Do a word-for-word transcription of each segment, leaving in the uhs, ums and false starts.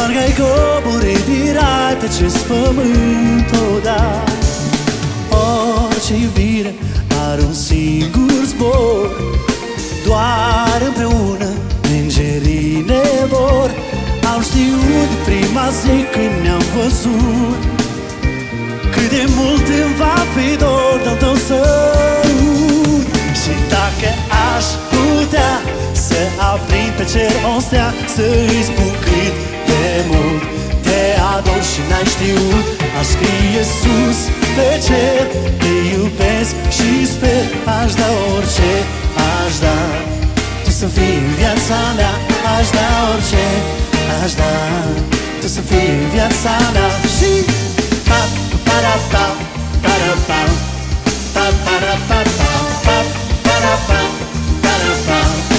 parcă-ai coborât din rai pe acest pământ, o, da. Orice iubire are un singur zbor, doar împreună îngerii ne vor. Am știut prima zi când ne-am văzut cât de mult îmi va fi dor de-al tău sărut. Și dacă aș putea să aprind pe cer o stea, să-i spun cât de mult te ador și n-ai știut, aș scrie sus pe cer, te iubesc și sper. Aș da orice, aș da tu să fii în viața mea. Aș da orice, aș da tu să fii în viața mea. Și pa pa ra pa pa ra pa pa pa ra pa pa pa pa ra pa pa ra pa.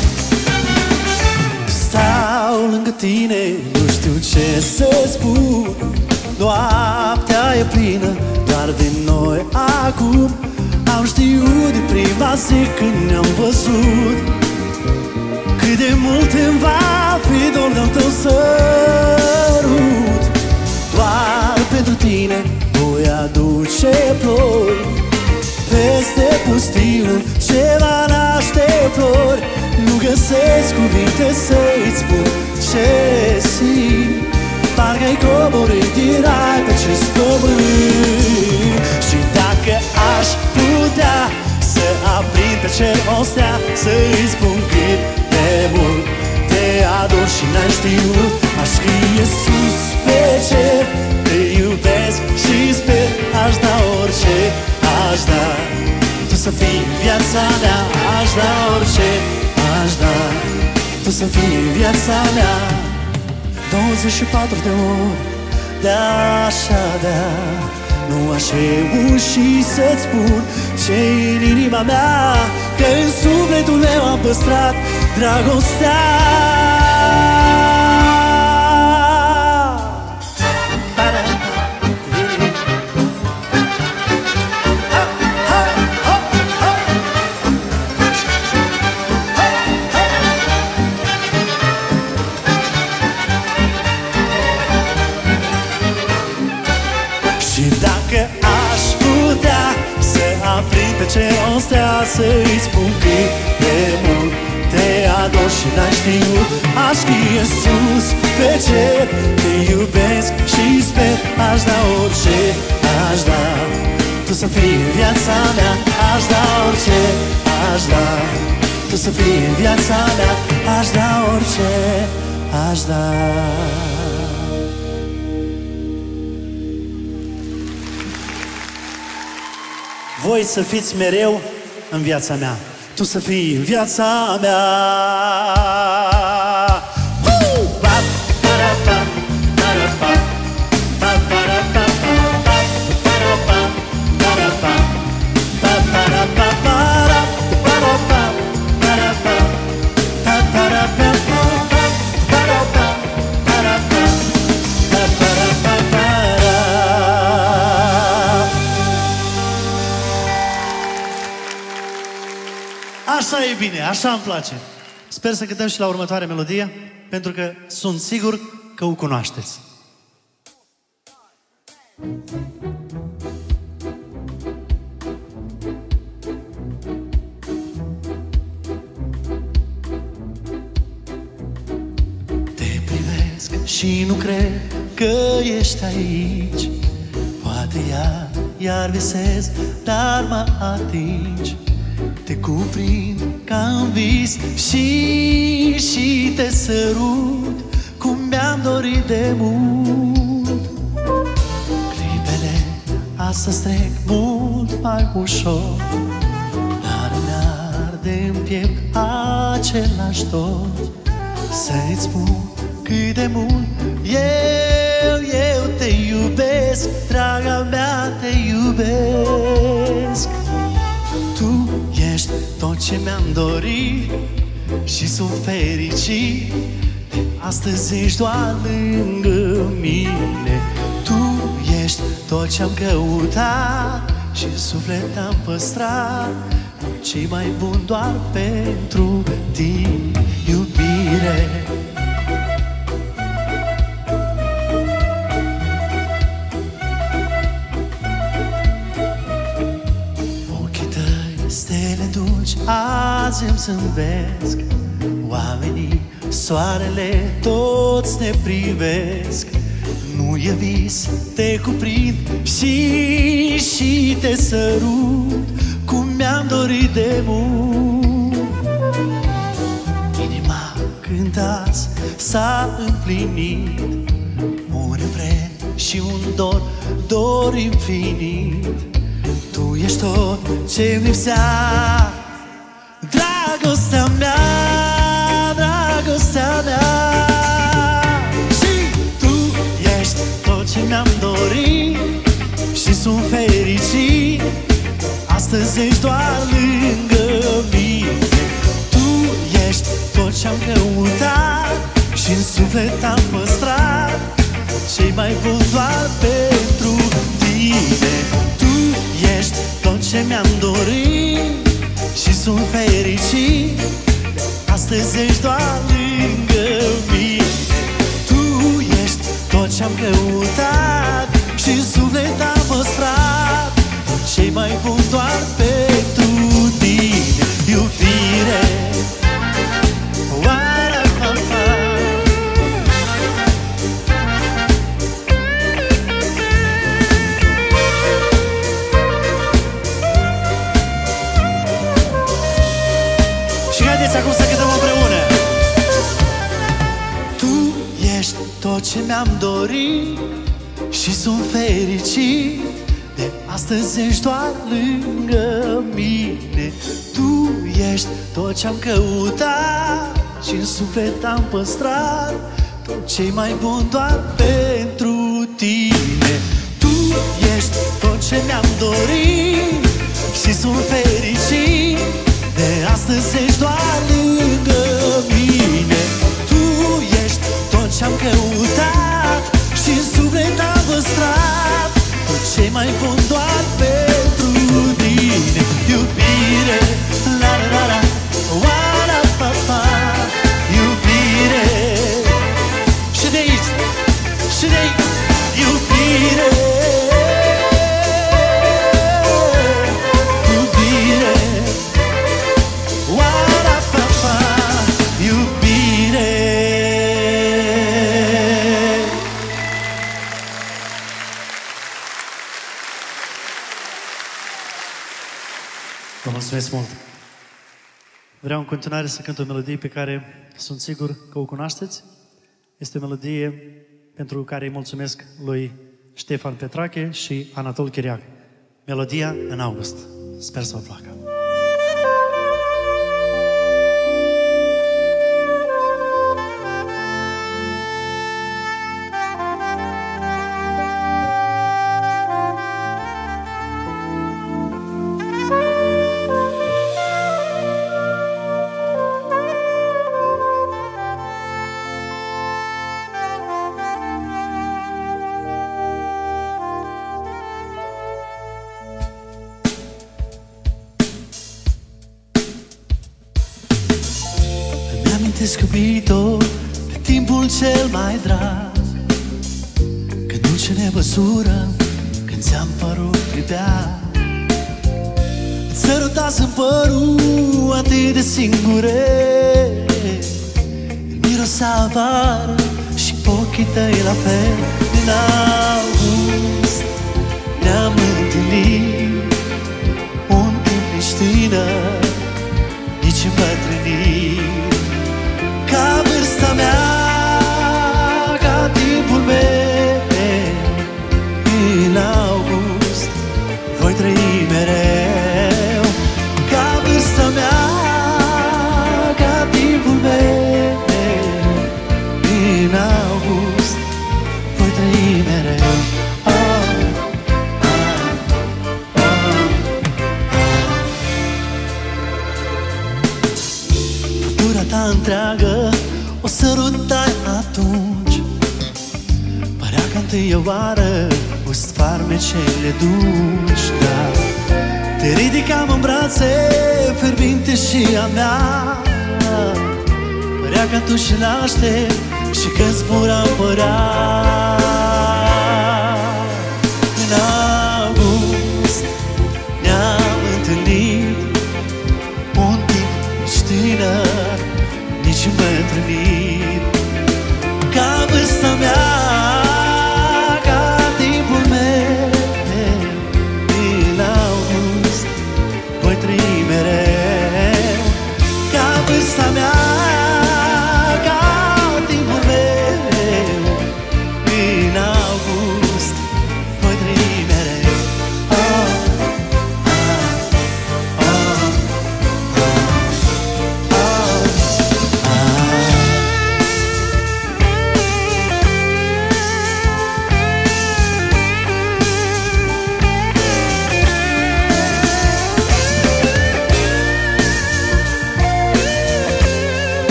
Stau lângă tine, nu știu ce să spun. Noaptea e plină doar de noi acum. Am știut de prima zi când ne-am văzut cât de mult îmi va fi dor de-al tău sărut. Doar pentru tine voi aduce ploi peste pustiul ce va naște flori. Nu găsesc cuvinte să-ți spun ce simt, parcă-ai coborât din rai pe acest pământ. Și dacă aș putea să aprind pe cer o stea, să-i spun cât de mult te ador și n-ai știut, aș scrie sus pe cer, te iubesc și sper. Aș da orice, aș da tu să fii în viața mea. Aș da orice, aș da tu să fii în viața mea. douăzeci și patru de ori de așa da, nu aș reuși să-ți spun ce-i în inima mea, că în sufletul meu am păstrat dragostea. Și dacă aș putea să aprind pe cer o stea, să-i spun cât de mult te ador și n-ai știut, aș scrie sus pe cer, te iubesc și sper. Aș da orice, aș da tu să fii în viața mea. Aș da orice, aș da tu să fii în viața mea. Aș da orice, aș da. Voi să fiți mereu în viața mea, tu să fii în viața mea. Așa e bine, așa îmi place. Sper să cântăm și la următoarea melodie, pentru că sunt sigur că o cunoașteți. Te privesc și nu cred că ești aici. Poate iar, iar visez, dar mă atingi. Te cuprind ca în vis și, și te sărut cum mi-am dorit de mult. Clipele astăzi trec mult mai ușor, dar îmi arde în piept același dor. Să-ți spun cât de mult eu, eu te iubesc, draga mea, te iubesc. Tu ești tot ce mi-am dorit și sunt fericit. Astăzi ești doar lângă mine. Tu ești tot ce-am căutat și în suflet am păstrat ce-i mai bun doar pentru tine, iubire. azi îmi zâmbesc oamenii, soarele, toți ne privesc. Nu e vis, te cuprind și, și te sărut cum mi-am dorit de mult. Inima când azi s-a împlinit, un refren și un dor, dor infinit. Tu ești tot ce-mi lipsea, dragostea mea, dragostea mea. Și tu ești tot ce mi-am dorit și sunt fericit. Astăzi ești doar lângă mine. Tu ești tot ce-am căutat și în suflet am păstrat cei mai buni doar pentru tine. Tu ești tot ce mi-am dorit și sunt fericit. Astăzi ești doar lângă mine. Tu ești tot ce-am căutat și în suflet am păstrat cei mai buni doar pentru tine. Iubire, și haideți acum să cântăm împreună. Tu ești tot ce mi-am dorit și sunt fericit. De astăzi ești doar lângă mine. Tu ești tot ce-am căutat și în suflet am păstrat tot ce-i mai bun doar pentru tine. Tu ești tot ce mi-am dorit și sunt fericit. De astăzi ești doar lângă mine. Tu ești tot ce-am căutat și în suflet am păstrat ce mai bun doar pentru tine. Iubire, la la la la, wa la pa pa. Iubire, și de aici, și de aici. Iubire, iubire, wa la pa pa. Iubire. Vă mulțumesc mult! Vreau în continuare să cânt o melodie pe care sunt sigur că o cunoașteți. Este o melodie pentru care îi mulțumesc lui Ștefan Petrache și Anatol Chiriac. Melodia În august. Sper să vă placă. Iubitor, de timpul cel mai drag, când dulce nevăsură, când ți-am părut privea, îți sărutasem părul atât de singure, mirosea vară și ochii tăi la fel. În august ne-am întâlnit, un timp nici tânăr, nici îmbătrânit. Ca vârsta mea, ca timpul meu, în august voi trăi mereu. Ca vârsta mea, ca timpul meu, în august voi trăi mereu. Oh, ah, oh, ah. Făptura ta întreagă o sărutai atunci, părea că întâia oară gust farmecele dulci, da. Te ridicam în brațe fierbinte și a mea, părea că atunci naște și că zburam părea. În august ne-am întâlnit, un timp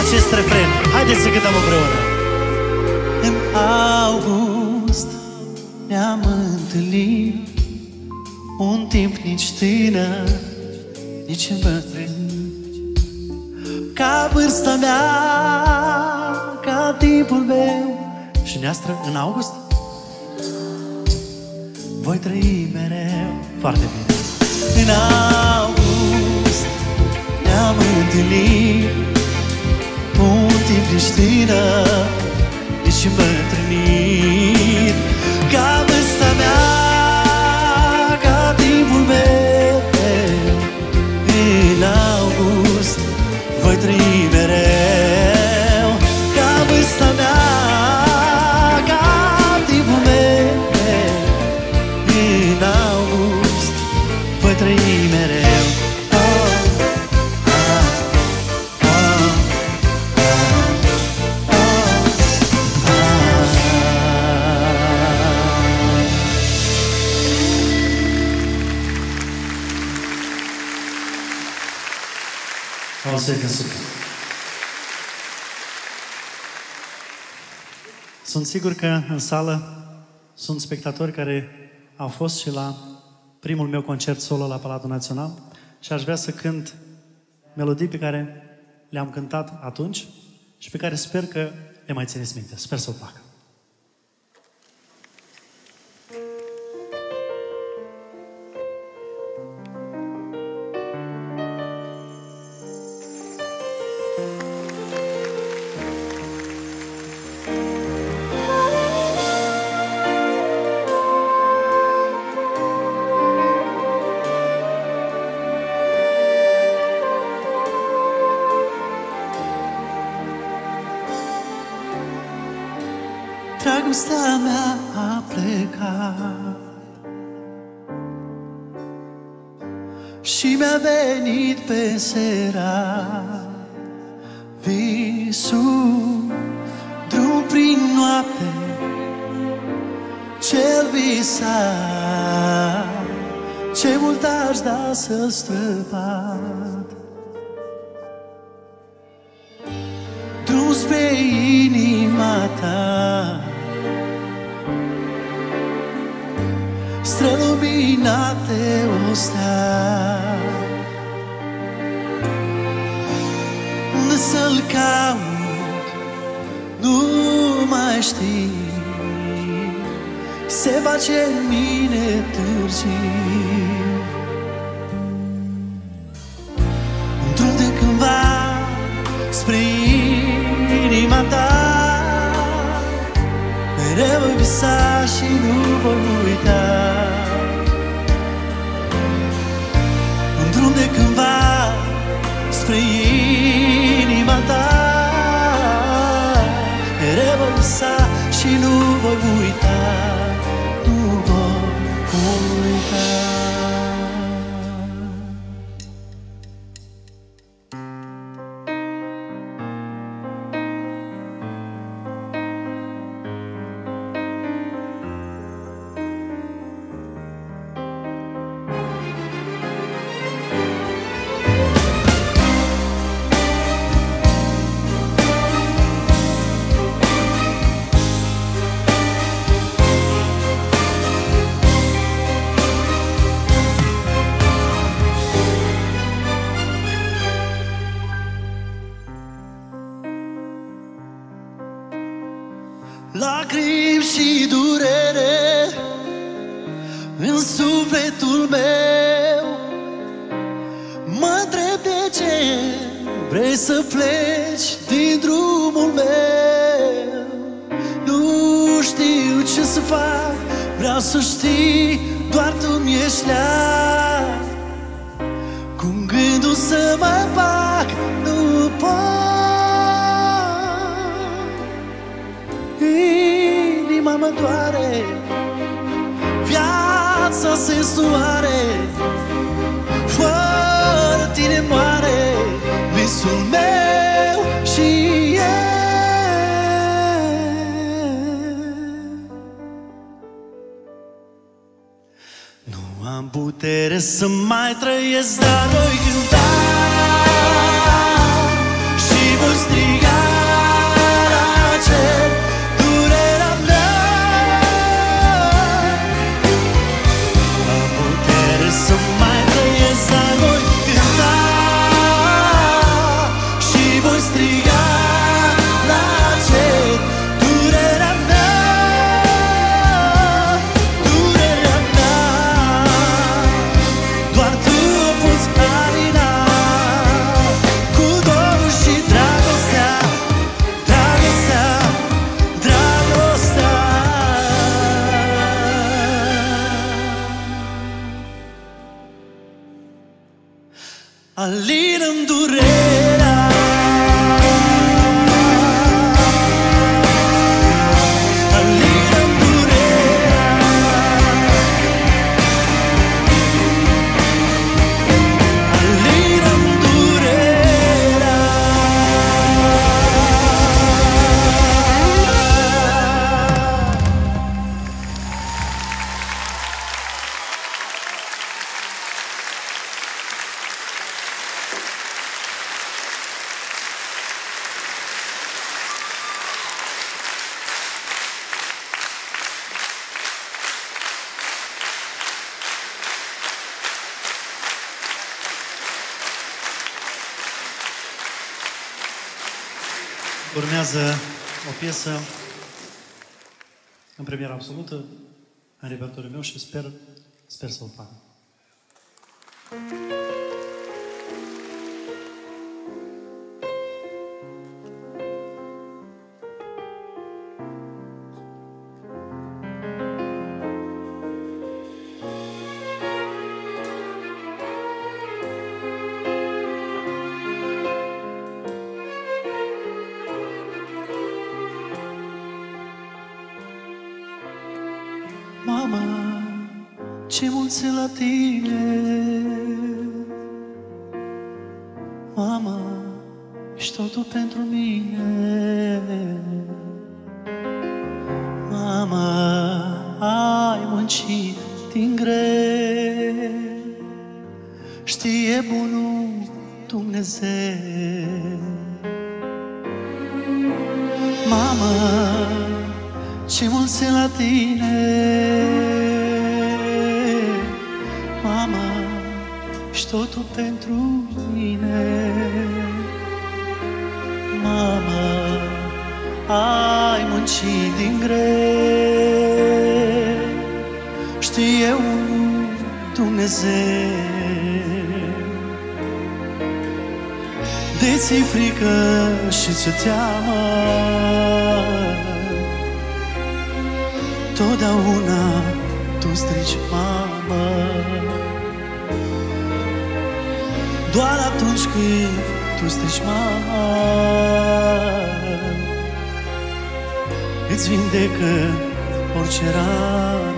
acest refren. Haideți să cântăm împreună. În august ne-am întâlnit, un timp nici tânăr, nici îmbătrân, ca vârsta mea, ca timpul meu. Și neastră, în august? Voi trăi mereu. Foarte bine. În august ne-am întâlnit, un timp nici tânăr, nici îmbătrânit, ca vârsta mea, ca timpul meu. În august voi trăi mereu, ca vârsta mea, ca timpul meu. În august voi trăi mereu. Sunt sigur că în sală sunt spectatori care au fost și la primul meu concert solo la Palatul Național și aș vrea să cânt melodii pe care le-am cântat atunci și pe care sper că le mai țineți minte. Sper să o fac. Dragostea mea a plecat și mi-a venit pe seara visul, drum prin noapte, ce-l visa, ce mult aș da să-l străbat. Drum spre inima ta, străluminate o stea, unde să-l caut, nu mai știu, se face în mine târziu. Un drum de cândva spre inima ta, mereu voi visa și nu voi uita. Un drum de cândva spre inima ta, mereu voi visa și nu voi uita, nu voi uita. Lacrimi și durere în sufletul meu, mă întreb de ce vrei să pleci din drumul meu. Nu știu ce să fac, vreau să știi, doar tu mi-ești leag. Cu gândul să mă bag, nu pot. Inima mă doare, viața se soare, fără tine moare visul meu și eu. Nu am putere să mai trăiesc, dar voi cânta și voi striga alină-mi durerea. Urmează o piesă în premieră absolută în repertoriul meu și sper, sper să o fac. Mama, ce mulți la tine. Mama, ești totul pentru mine. Mama, ai muncit din greu, știe bunul Dumnezeu. Mama, ce mulți la tine. Mama, ești totul pentru mine. Mama, ai muncit din greu, știe un Dumnezeu. De ți-i frică și ți-e teamă, totdeauna tu strici, mamă, doar atunci când tu strici, mama, îți vindecă orice rană.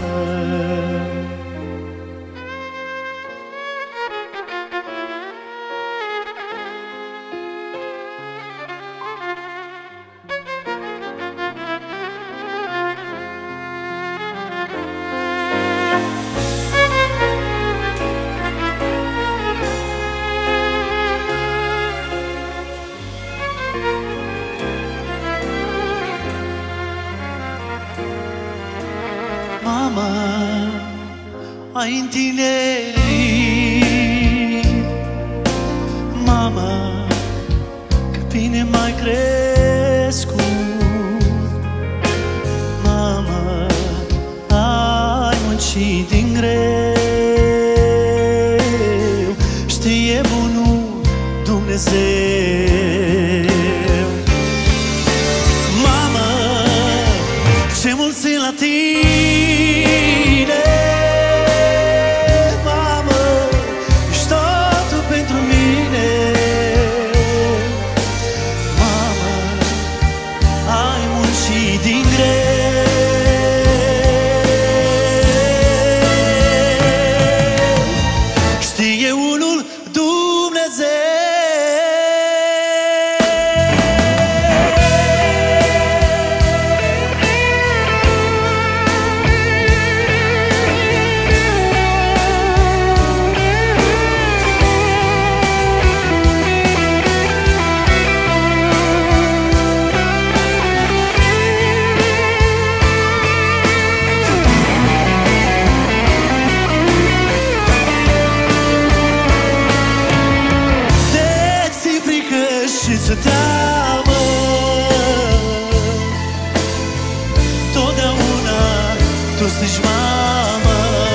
Mama, ai întinerit. Mama, cât bine m-ai crescut. Mama, ai muncit din greu, știe bunul Dumnezeu. Mama, ce mulți la tine. Și-ți teamă, totdeauna tu strici, mamă,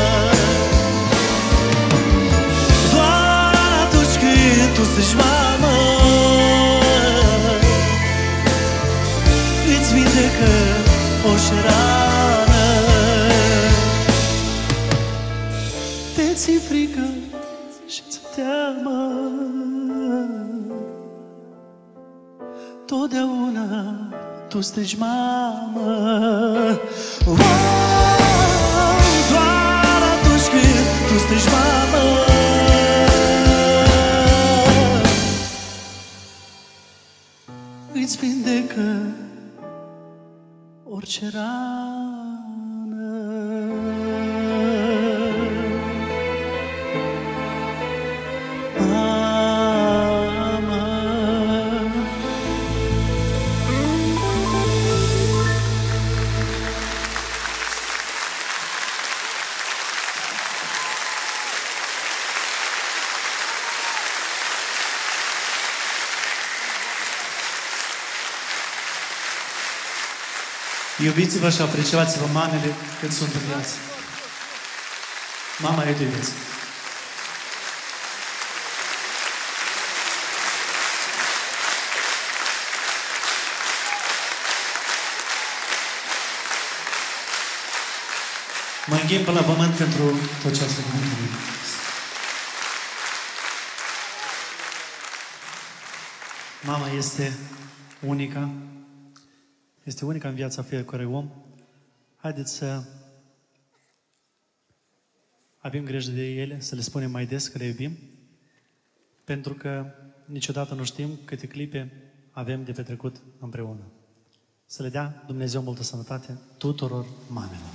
doar atunci când tu strici, mamă, îți vindecă orice rană. De ți-i frică și-ți teamă, totdeauna tu strigi mamă. Wow, doar atunci când tu strigi mamă, îți vindecă orice rană. Mamă, iubiți-vă și apreciați-vă mamele când sunt în viață. Mama, eu te iubesc. Mă închin până la pământ pentru tot ce ați făcut. Mama este unica. Este unica în viața fiecărui om. Haideți să avem grijă de ele, să le spunem mai des că le iubim, pentru că niciodată nu știm câte clipe avem de petrecut împreună. Să le dea Dumnezeu multă sănătate tuturor mamelor.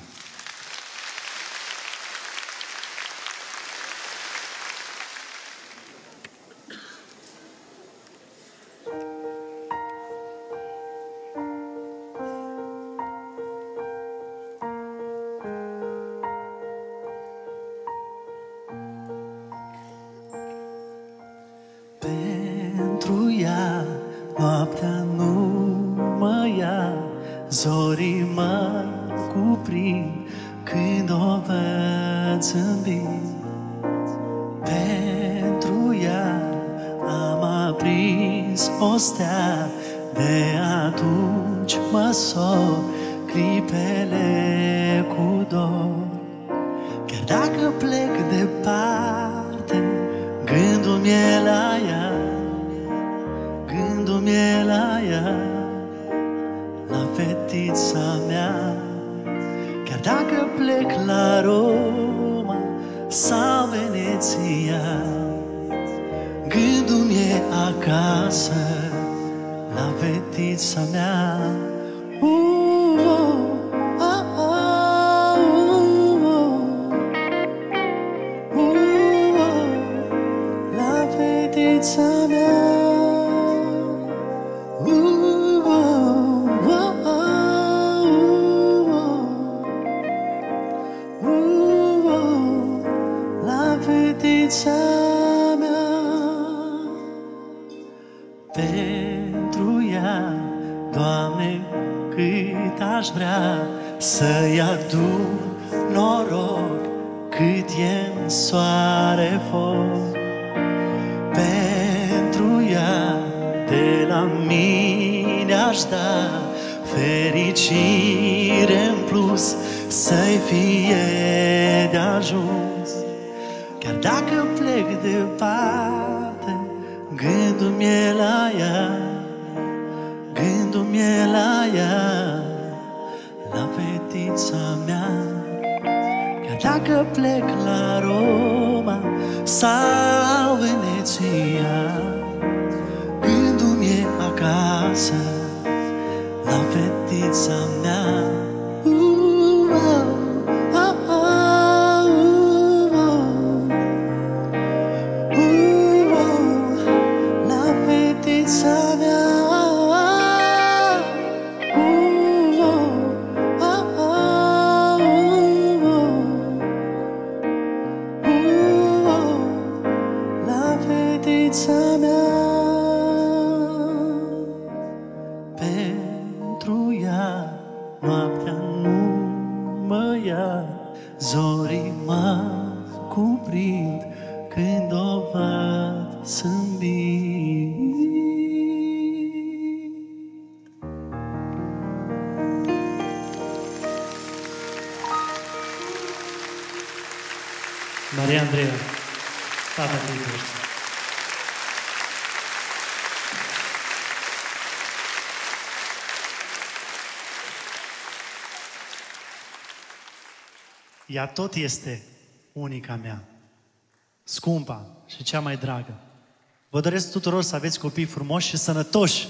Pentru ea noaptea nu mă ia, zorii mă cuprind când o văd zâmbind. Pentru ea am aprins o stea, de atunci mă sor clipele cu dor. Chiar dacă plec departe, gândul mi-e la ea, gândul mi-e la ea, la fetița mea. Chiar dacă plec la Roma sau Veneția, gândul mi-e acasă, la fetița mea. Uh, oh, ah, ah, uh, oh. Uh, oh, la fetița mea. Uh, oh, oh, oh, uh, oh, la fetița mea. Pentru ea, Doamne, cât aș vrea să-i aduc noroc, cât e în soare foc. Pentru ea, de la mine aș da fericire în plus, să-i fie de ajuns. Chiar dacă plec departe, gândul mi-e la ea, gândul mi-e la ea, la fetița mea. Chiar dacă plec la Roma sau Veneția, gândul mi-e acasă, la fetița mea. Uh, oh, oh, oh, uh, oh. Uh, oh, la fetița mea. Uh, oh, oh, oh, uh, oh. La fetița mea. Pentru ea noaptea nu mă ia, zorii mă cuprind când o văd zâmbind. Maria Andreea, tata te iubește. ea tot este unica mea, scumpa și cea mai dragă. Vă doresc tuturor să aveți copii frumoși și sănătoși.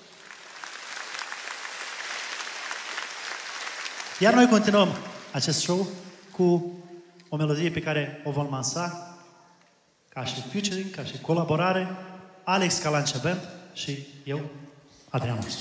Iar noi continuăm acest show cu o melodie pe care o vom lansa ca și featuring, ca și colaborare, Alex Calancea Band și eu, Adrian Ursu.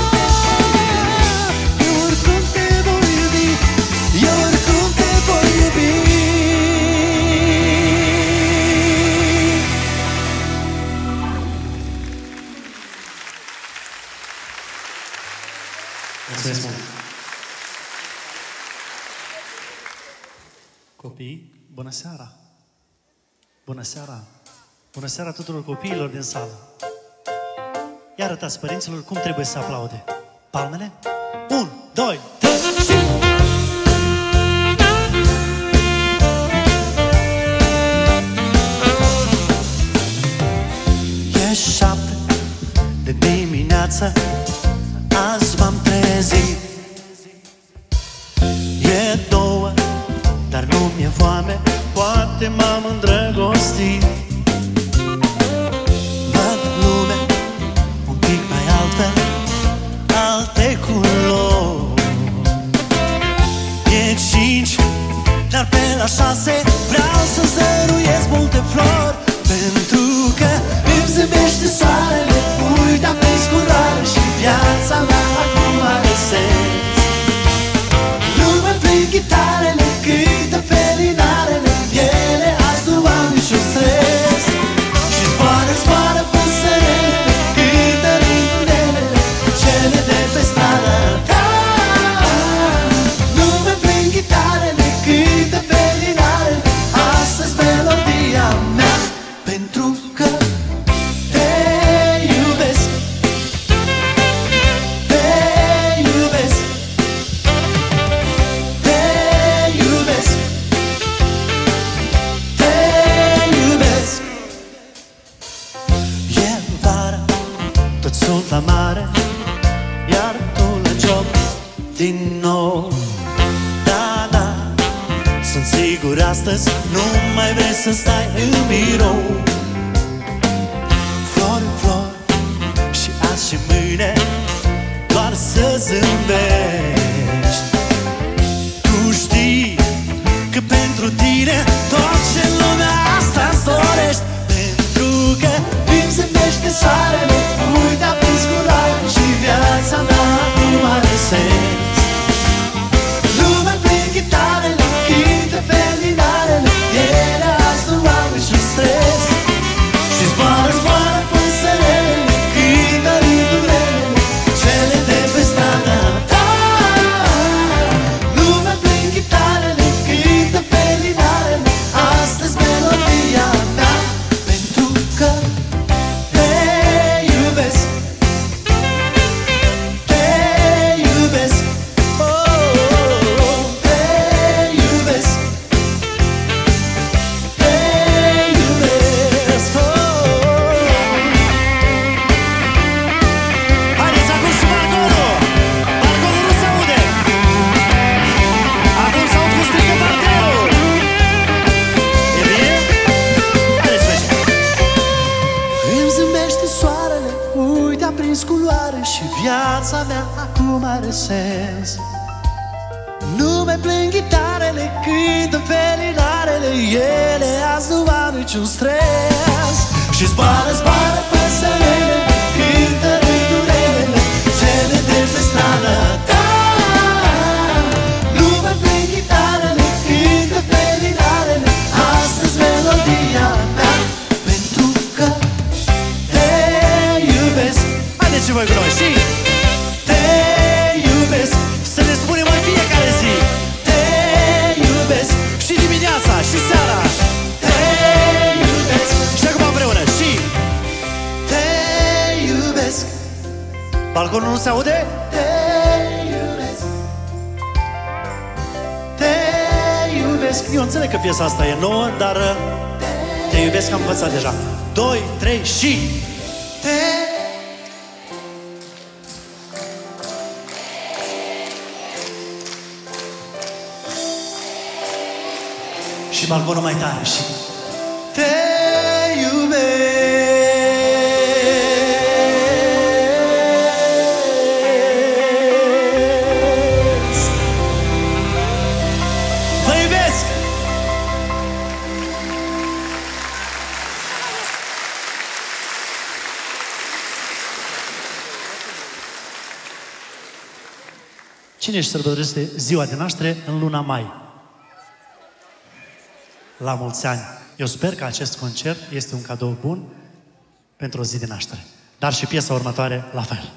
Yo oricum te voi iubi, Copii, bună seara! Bună seara! Bună seara tuturor copiilor din sală! Ia arătați părinților cum trebuie să aplaude. Palmele? Un, doi, trei, și... E șapte de dimineață, azi m-am trezit. E două, dar nu mi-e foame, poate m-am îndrăgostit. Văd lume un pic mai altfel, alte culori. E cinci, dar pe la șase vreau să zăruiesc multe flori. Pentru că îmi zâmbește soarele, uite aprins culoare și viața mea acum are sens. Lumea plâng chitarele, cântă felinarele, ele azi nu au niciun stres. Și zboară, zboară păsărele, cântă rândunelele, cele de pe stradă ta. Lumea plâng chitarele, cântă felinarele, astăzi melodia mea. Pentru că te iubesc, te iubesc, te iubesc, te iubesc. E vară, toți sunt la mare, iar tu la job din nou. Da, da, sunt sigur astăzi nu mai vrei să stai în birou. Flori, flori și azi și mâine doar să zâmbești. Tu știi că pentru tine tot ce în lumea asta-ți dorești. Pentru că îmi zâmbește soarele, uite aprins culoare și viața mea acum are sens. Lumea plâng chitarele, cântă felinarele, ele azi nu au niciun stres. Și zboară, zboară păsărele, cântă rândunelele, cele de pe strada ta. Lumea plâng chitarele, cântă felinarele, astăzi melodia mea. Pentru că te iubesc, te iubesc, oh, te iubesc, te iubesc, oh. Haideți acum și balconul! Balconul nu se aude! Acum se aud cum strigă parterul! E bine? Haideți pe ce? Îmi zâmbește soarele, uite aprins culoare și viața mea acum are sens. Nu mai plâng chitarele, cântă felinarele, ele azi nu au niciun stres. Și zboară, zboară păsărele, cântă rândunelele, cele de pe stradă ta. Nu mai plâng chitarele, cântă felinarele, astăzi melodia mea. Pentru că te iubesc. Haideți și voi cu noi și te iubesc. Să ne spunem în fiecare zi. Te iubesc. Și dimineața și seara. Te iubesc. Și acum împreună și te iubesc. Balconul nu se aude? Te iubesc, te iubesc. Eu înțeleg că piesa asta e nouă, dar te iubesc că am învățat deja. Doi, trei și te. Și balconul mai tare și te iubesc. Vă iubesc! Cine își sărbătorește ziua de naștere în luna mai? La mulți ani! Eu sper că acest concert este un cadou bun pentru o zi de naștere. Dar și piesa următoare la fel.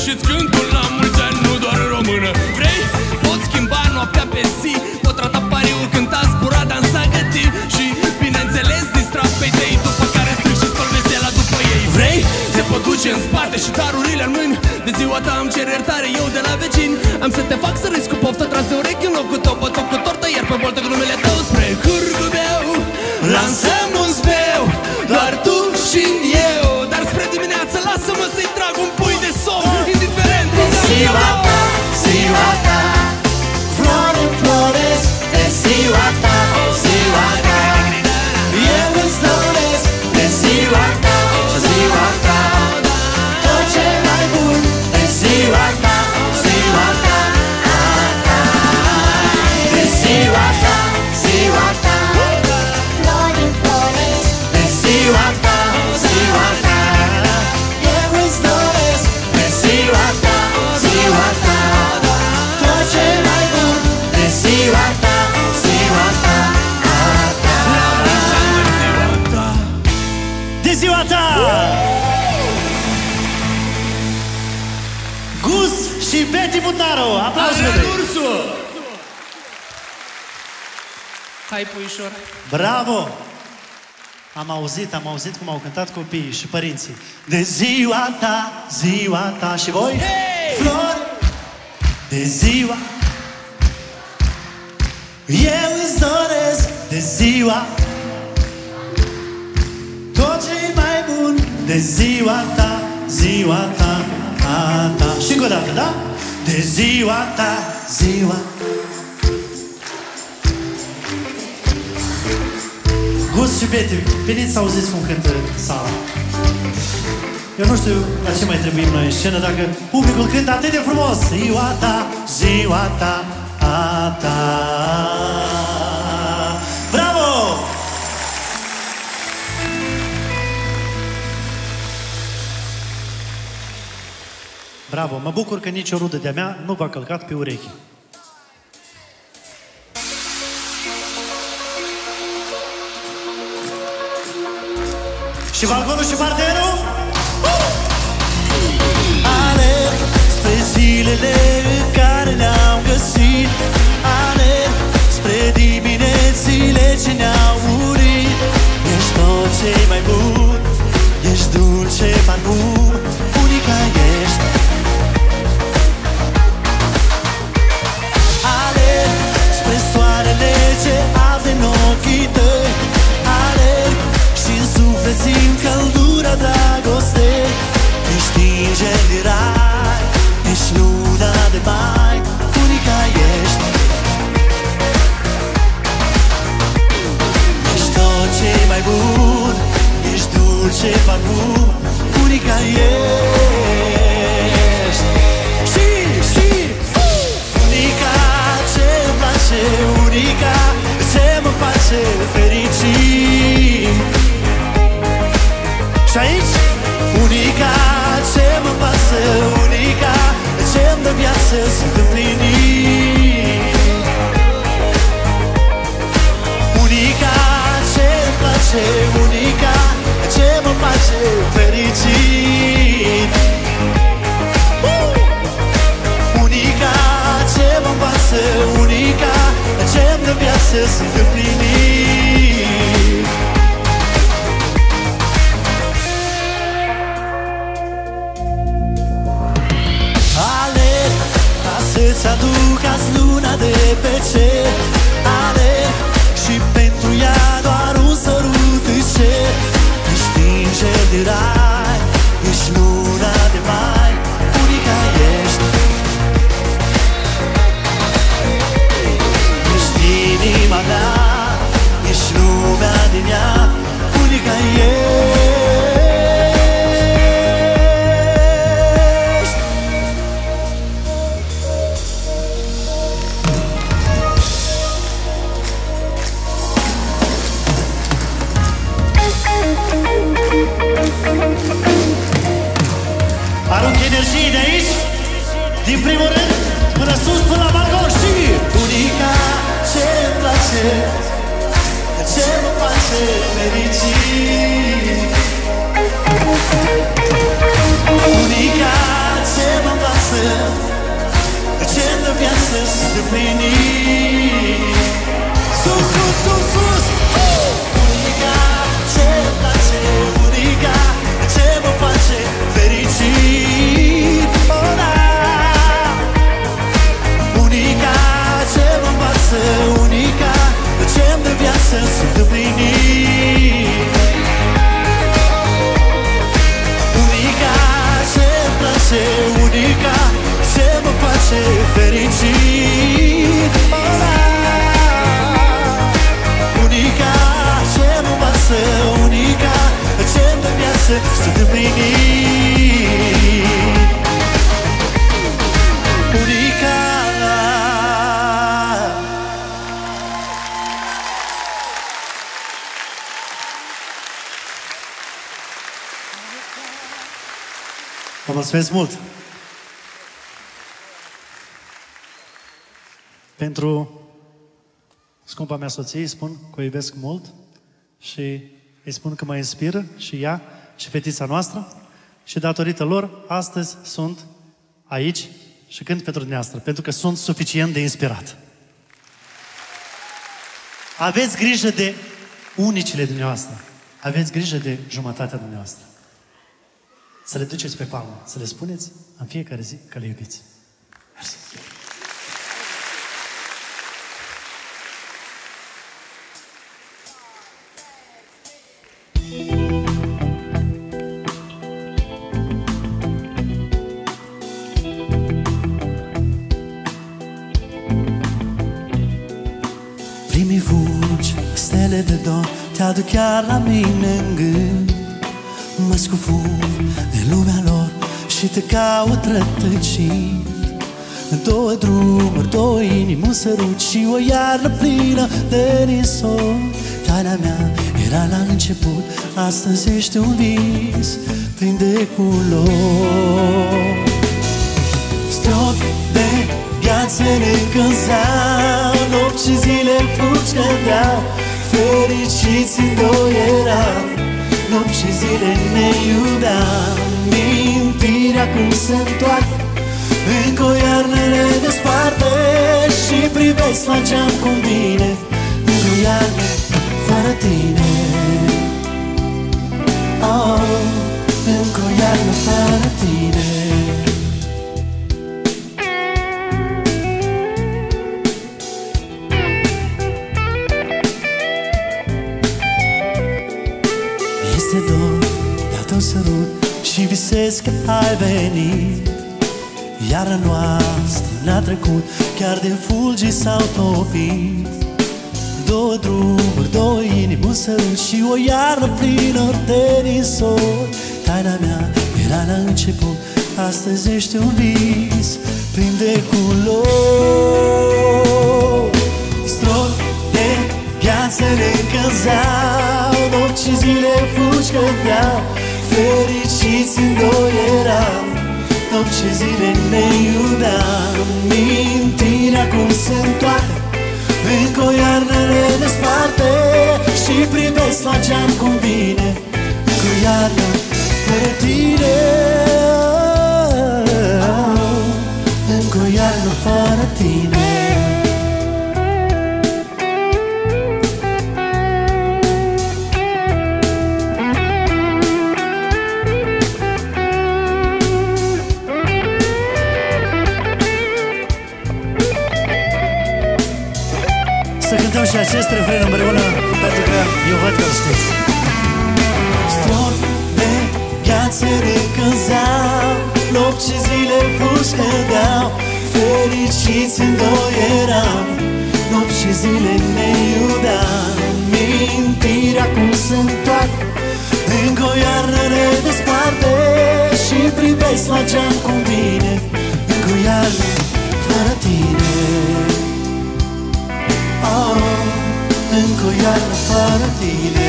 și-ți cântul la mulți ani, nu doar în română. Vrei? Pot schimba noaptea pe zi, pot trata pariul, cânta, spura, dansa, găti și, bineînțeles, distra pe tei, după care stric și spăl vesela după ei. Vrei? Te pot duce în spate și darurile în mâini. De ziua ta îmi cer iertare eu de la vecini. Am să te fac să râzi cu poftă, tras de urechi în locul tău, bătoc cu tortă, iar pe boltă cu numele tău spre cârgul meu lansăm un zbeu, doar tu și eu. Dar spre dimineață lasă-mă să-i trag un pui de somn, indiferent de ziua ta, ziua ta, flori floresc, de ziua ta, ziua ta. Eu îți doresc de ziua ta, ziua ta, tot ce mai bun, de ziua ta, ziua ta, ta, ta. De ziua ta, ziua ta, flori floresc, de ziua ta, ziua ta. Eu îți doresc de ziua ta, ziua ta, tot ce mai bun, de ziua ta, ziua ta, ta, ta. De ziua ta! Gus și Betty Budnaru, aplauze! Ursu! Hai, puișor! Bravo! Am auzit, am auzit cum au cântat copiii și părinții. De ziua ta, ziua ta. Și voi? Hey! Flori, de ziua. Eu îți doresc de ziua, tot ce mai bun, de ziua ta, ziua ta, a ta. Și încă o dată, da? De ziua ta, ziua. Gus și Betty, veniți să auziți cum cântă sala. Eu nu știu la ce mai trebuie noi în scenă dacă publicul cântă atât de frumos. Ziua ta, ziua ta, a ta. Bravo! Bravo, mă bucur că nicio rudă de-a mea nu v-a călcat pe urechi. Și balconul și parterul? Alerg spre zilele în care ne-am găsit, alerg spre diminețile ce ne-au unit. Ești tot ce mai bun, ești dulce parfum, unica ești. Alerg spre soarele ce arde în ochii tăi, alerg și-n suflet simt căldura dragostei. Ești înger de rai, ești luna de mai, unica ești. Ești tot ce mai bun, ești dulce parfum, unica ești. Și, și, unica ce-mi place, unica ce mă face fericit. Și aici, unica ce mă pasă, unica ce-mi dă viață, sunt împlinit. Unica ce-mi place, unica ce mă face fericit. Unica ce mă pasă, unica ce-mi dă viață, sunt împlinit. Să-ți aduc azi luna de pe cer, alerg și pentru ea doar un sărut îți cer. Ești înger de rai, ești luna de mai, unica ești. Ești inima mea, ești lumea din ea, unica ești. Arunc energie de aici, din primul rând, până sus, până la balcon și unica ce-mi place, ce mă face fericit. Unica ce mă viață sunt împlinit. Sus, sus, sus, sus! Unica ce-mi place, unica ce mă face fericit. Oh, da! Unica ce mă învață, unica ce-mi dă viață sunt împlinit. Unica ce-mi place, unica ce mă face fericit. Oh, da! Unica ce mă învață, unica ce-mi dă viață sunt împlinit. Unica. Vă mulțumesc mult! Pentru scumpa mea soție îi spun că o iubesc mult și îi spun că mă inspiră și ea și fetița noastră și datorită lor astăzi sunt aici și cânt pentru dumneavoastră, pentru că sunt suficient de inspirat. Aveți grijă de unicile dumneavoastră. Aveți grijă de jumătatea dumneavoastră. Să le duceți pe palmă, să le spuneți în fiecare zi că le iubiți. Mersi. Primii fulgi, stele de dor, te aduc chiar la mine în gând. Mă scufund în lumea lor și te caut rătăcit. În două drumuri, două inimi, un sărut și o iarnă plină de nisor. Taina mea era la început, astăzi ești un vis plin de culori. Strop de viață ne încălzeau, nopți și zile fulgi cădeau, fericiți în doi eram. Nopți și zile ne iubeam, mintirea cum se întoarce, încă o iarnă ne desparte și privesc la geam cum vine, încă o iarnă fără tine. Oh, încă o iarnă fără tine. Este dor de-al tău sărut și visez că ai venit. Iară noastră n-a trecut, chiar de fulgi s-au topit. Două drumuri, două inimi, un sărut și o iarnă plină de nisori. Taina mea era la început, astăzi ești un vis plin de culori. Strop de viață ne încălzeau, nopți și zile fulgi cădeau, fericiți în doi eram. Nopți și zile ne iubeam, mintirea cum se întoarce, încă o iarnă ne desparte și privesc la geam cum vine, încă o iarnă fără tine. Încă o iarnă fără tine. Să cântăm și acest refren împreună, pentru că eu văd că-l știți. Strop de viață ne încălzeau, nopți și zile fulgi cădeau, fericiți în doi eram. Nopți și zile ne iubeam, mintirea cum se întoarce, încă o iarnă ne desparte și privesc la geam cum vine, încă o iarnă fără tine. Oh, încă o iarnă fără tine.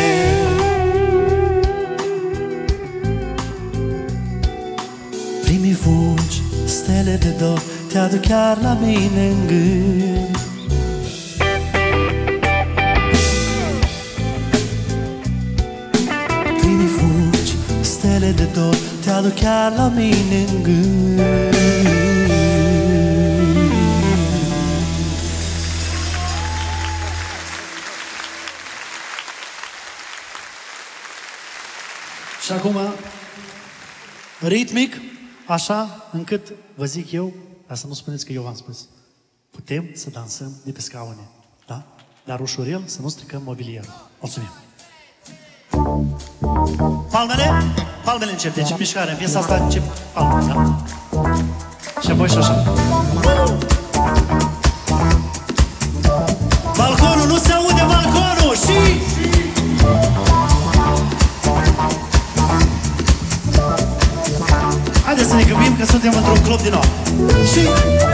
Primii fulgi, stele de dor, te aduc chiar la mine în gând. Primii fulgi, stele de dor, te aduc chiar la mine în gând. Și acum, ritmic, așa încât vă zic eu, dar să nu spuneți că eu v-am spus. Putem să dansăm de pe scaune, da? Dar ușurel să nu stricăm mobilierul. Mulțumim! Palmele, palmele încep, deci mișcare, în piesa asta încep palmele, da? Și apoi și așa. Balconul, nu se aude balconul și... Haideți să ne grăbim că suntem într-un club din nou. Și...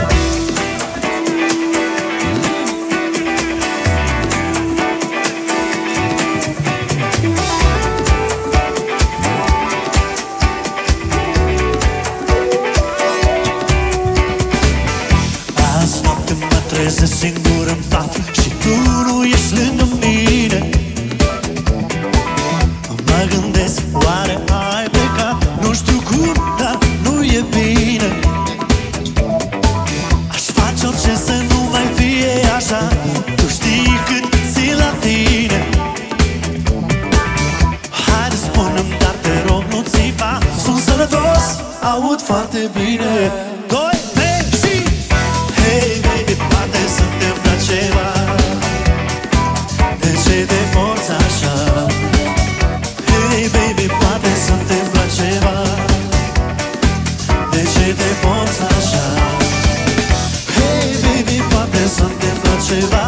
Azi noapte mă trezesc singur în pat și tu nu ești lângă mine. Mă gândesc, oare ai plecat? Nu știu cum, dar nu e bine. Aș face orice să nu mai fie așa. Tu știi cât țin la tine. Haide spune-mi, dar te rog, nu țipa. Sunt sănătos, aud foarte bine. Doi, trei și... Hey baby, poate se întâmplă ceva. De ce te porți așa? Hey baby, poate se întâmplă ceva. De ce te porți așa? Hey baby, poate se întâmplă ceva.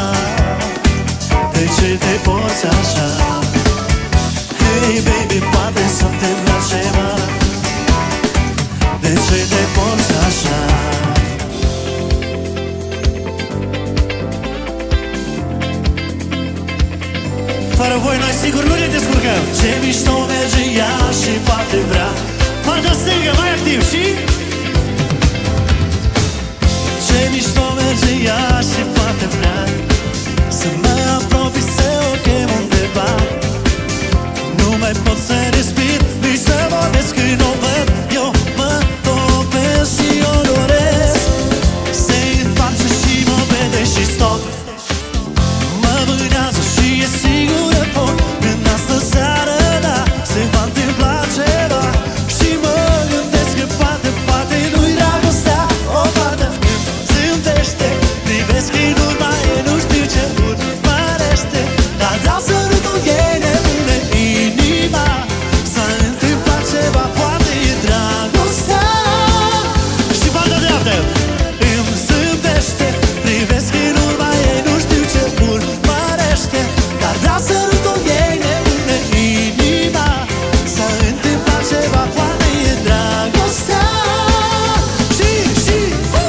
De ce te porți așa? Hey baby, poate se întâmplă ceva. De ce te porți așa? Fără voi noi sigur nu ne descurcăm. Ce mișto merge ea și poate vrea. Partea stângă mai activ și... Ce mișto merge ea și poate vrea. Să mă apropii, să o chem undeva. Nu mai pot să respir, nici să vorbesc când o văd. Eu mă topesc și o doresc. Se întoarce și mă vede și stop. Mă mânează și e sigură pot. În astă seară, da, se va întâmpla ceva. Și mă gândesc că poate, poate nu-i dragostea. O fată zâmbește, privesc în urma ei, nu știu ce urmărește. Dar vreau să râdul ei, nebune inima. S-a întâmplat ceva, poate e dragostea. Și partea dreaptă îmi zâmbește, privesc în urma ei, nu știu ce urmărește. Dar vreau să râdul ei, nebune inima. S-a întâmplat ceva, poate e dragostea. Și, și, uh!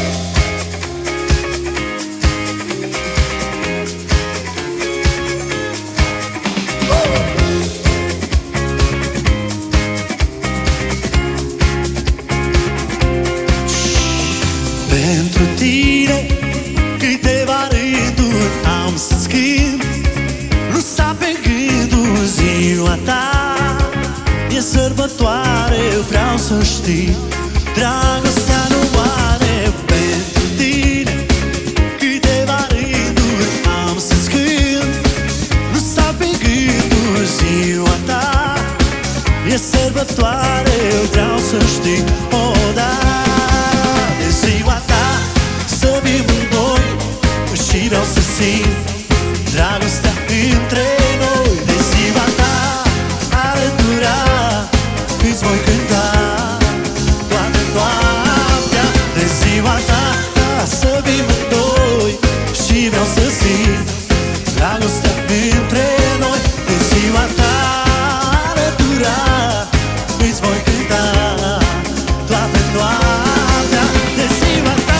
Pentru tine câteva rânduri am să-ți cânt. Nu sta pe gândul ziua ta. E sărbătoare, vreau să știi. Dragostea nu moare. Pentru tine câteva rânduri am să-ți cânt. Nu sta pe gândul ziua ta. E sărbătoare, vreau să știi. O, da, e ziua ta. Să fim în doi și vreau să simt dragostea între noi. De ziua ta alătura îți voi cânta toată noaptea. De ziua ta să fim în doi și vreau să simt dragostea între noi. De ziua ta alătura îți voi cânta toată noaptea. De ziua ta.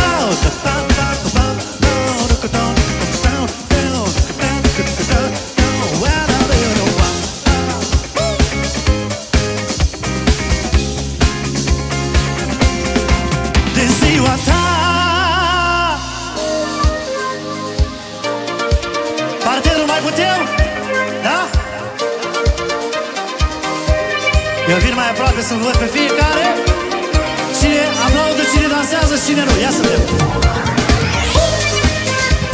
De ziua ta. Partenul, mai putem? Da? Eu vin mai aproape să-l văd pe fiecare. Cine aplaudă, cine dansează, cine nu. Ia să vedem.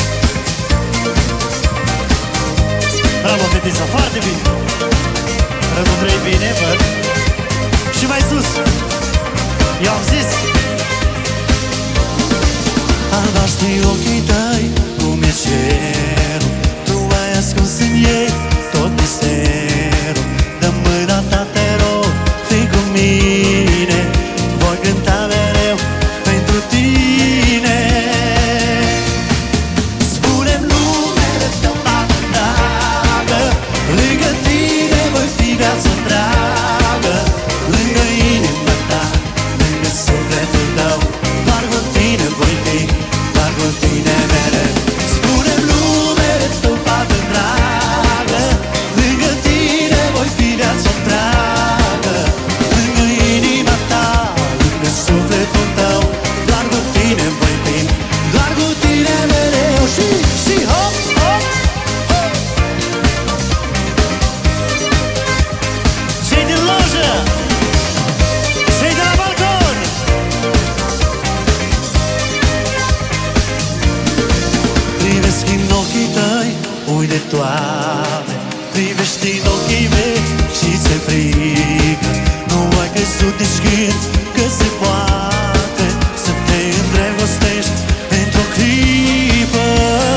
Bravo, fetița, foarte bine. Rândul trei bine, văd. Și mai sus. Eu am zis. Albaștri ochii tăi, cum e cerul, tu ai ascuns în ei tot misterul. Dă mâna ta, te rog, fii cu mine, voi cânta mereu pentru tine. Spune-mi numele tău, fată dragă, lângă tine voi fi viața întreagă. Lângă inima ta, lângă sufletul tău, doar cu tine voi fi, doar cu tine mereu. Spune-mi numele tău, fată dragă, lângă tine voi fi viața întreagă. Lângă inima ta, lângă sufletul tău, doar cu tine voi fi, doar cu tine mereu. Și, și hop, hop, hop. Cei din lojă, cei de la balcon. Privesc în ochii tăi, uite toate, privești în ochii mei și se frică. Nu ai crezut nici când că se poate să te îndrăgostești într-o clipă.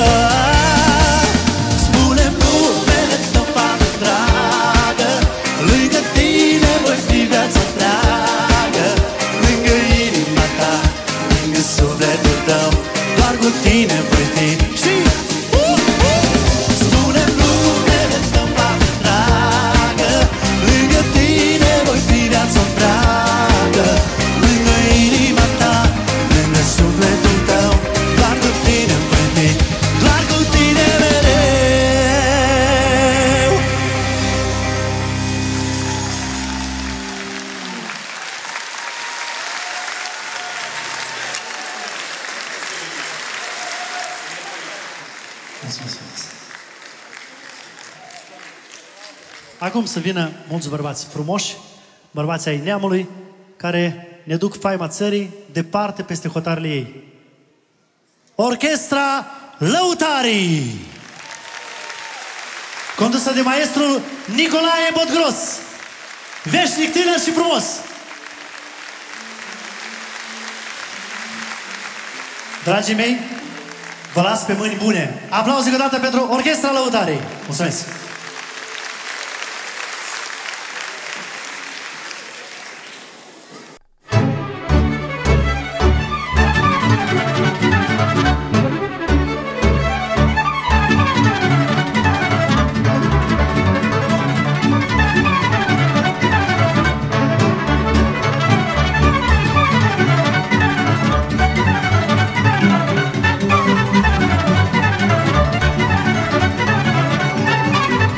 Spune-mi numele tău, fată dragă, lângă tine voi fi viața întreagă. Lângă inima ta, lângă sufletul tău, doar cu tine voi fi. Și uh, uh, spune-mi numele tău, fată dragă, lângă tine voi fi viața întreagă. Lângă inima ta, lângă sufletul tău, doar cu tine voi fi, doar cu tine mereu. Acum să vină mulți bărbați frumoși, bărbați ai neamului, care ne duc faima țării departe peste hotarele ei. Orchestra Lăutarii, condusă de maestrul Nicolae Bodgros, veșnic tânăr și frumos. Dragii mei, vă las pe mâini bune. Aplauze încă o dată pentru Orchestra Lăutarii. Mulțumesc! Thank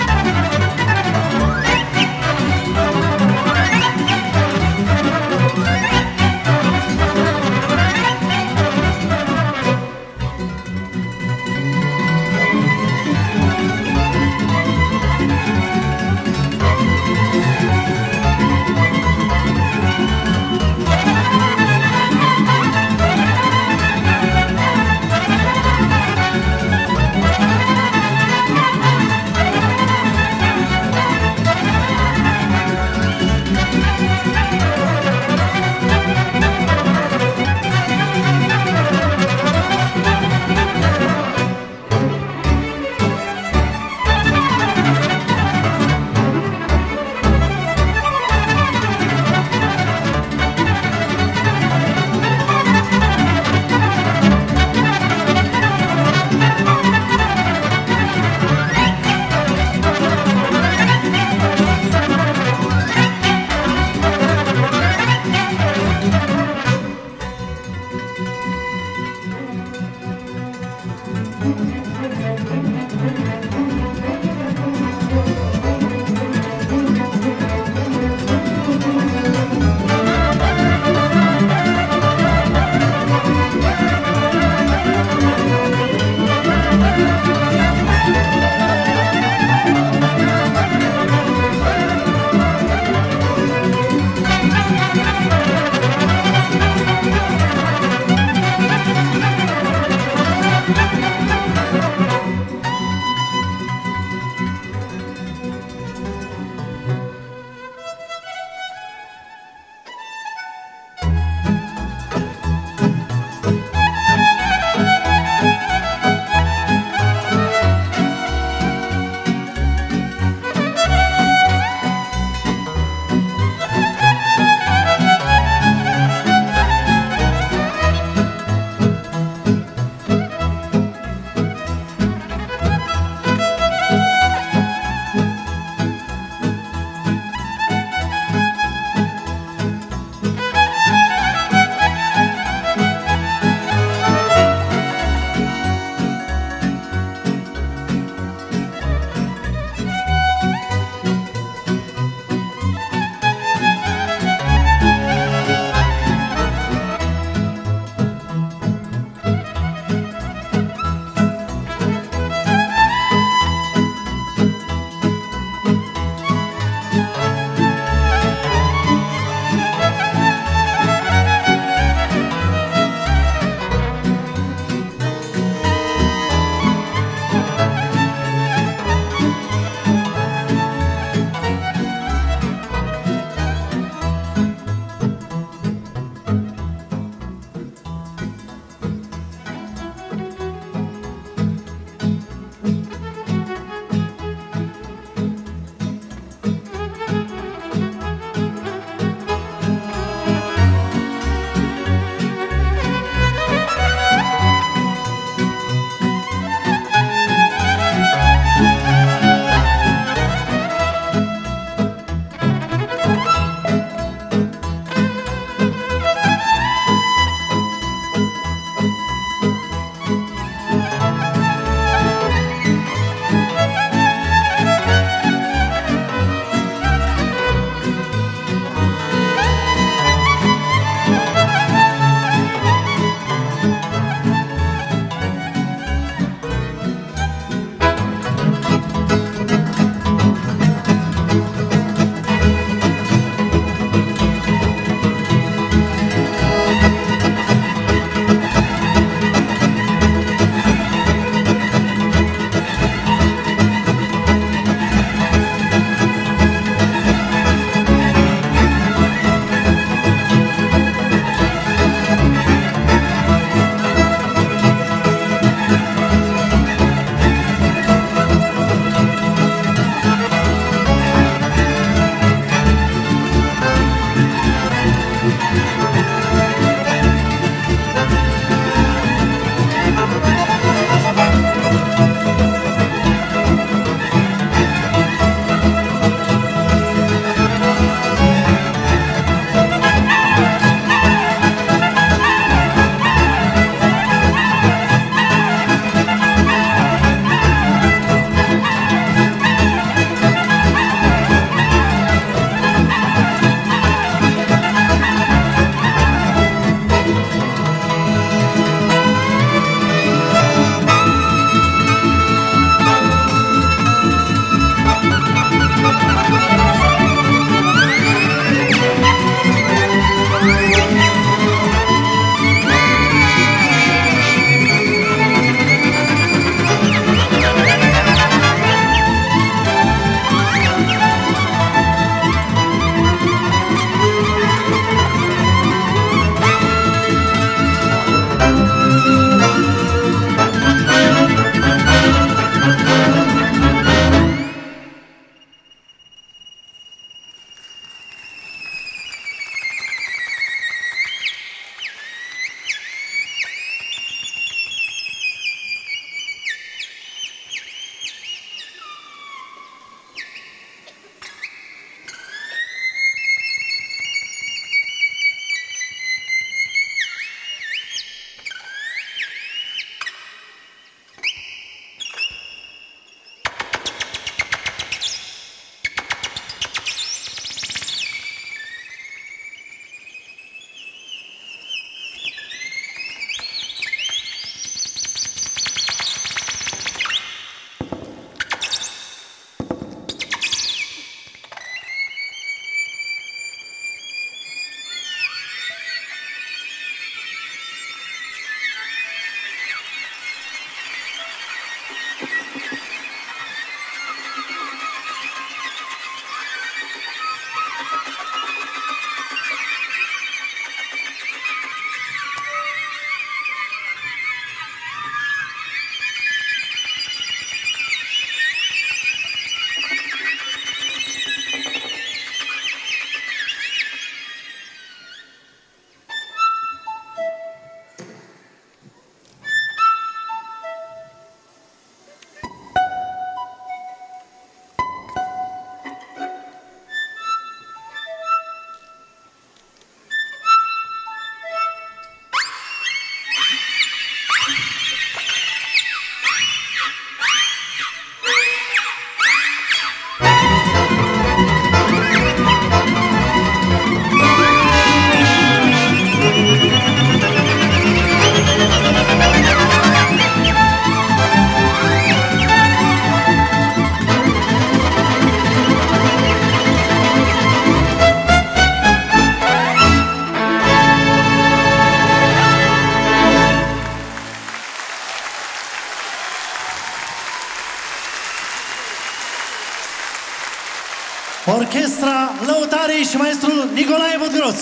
Orchestra Lăutarii și maestrul Nicolae Vodgros.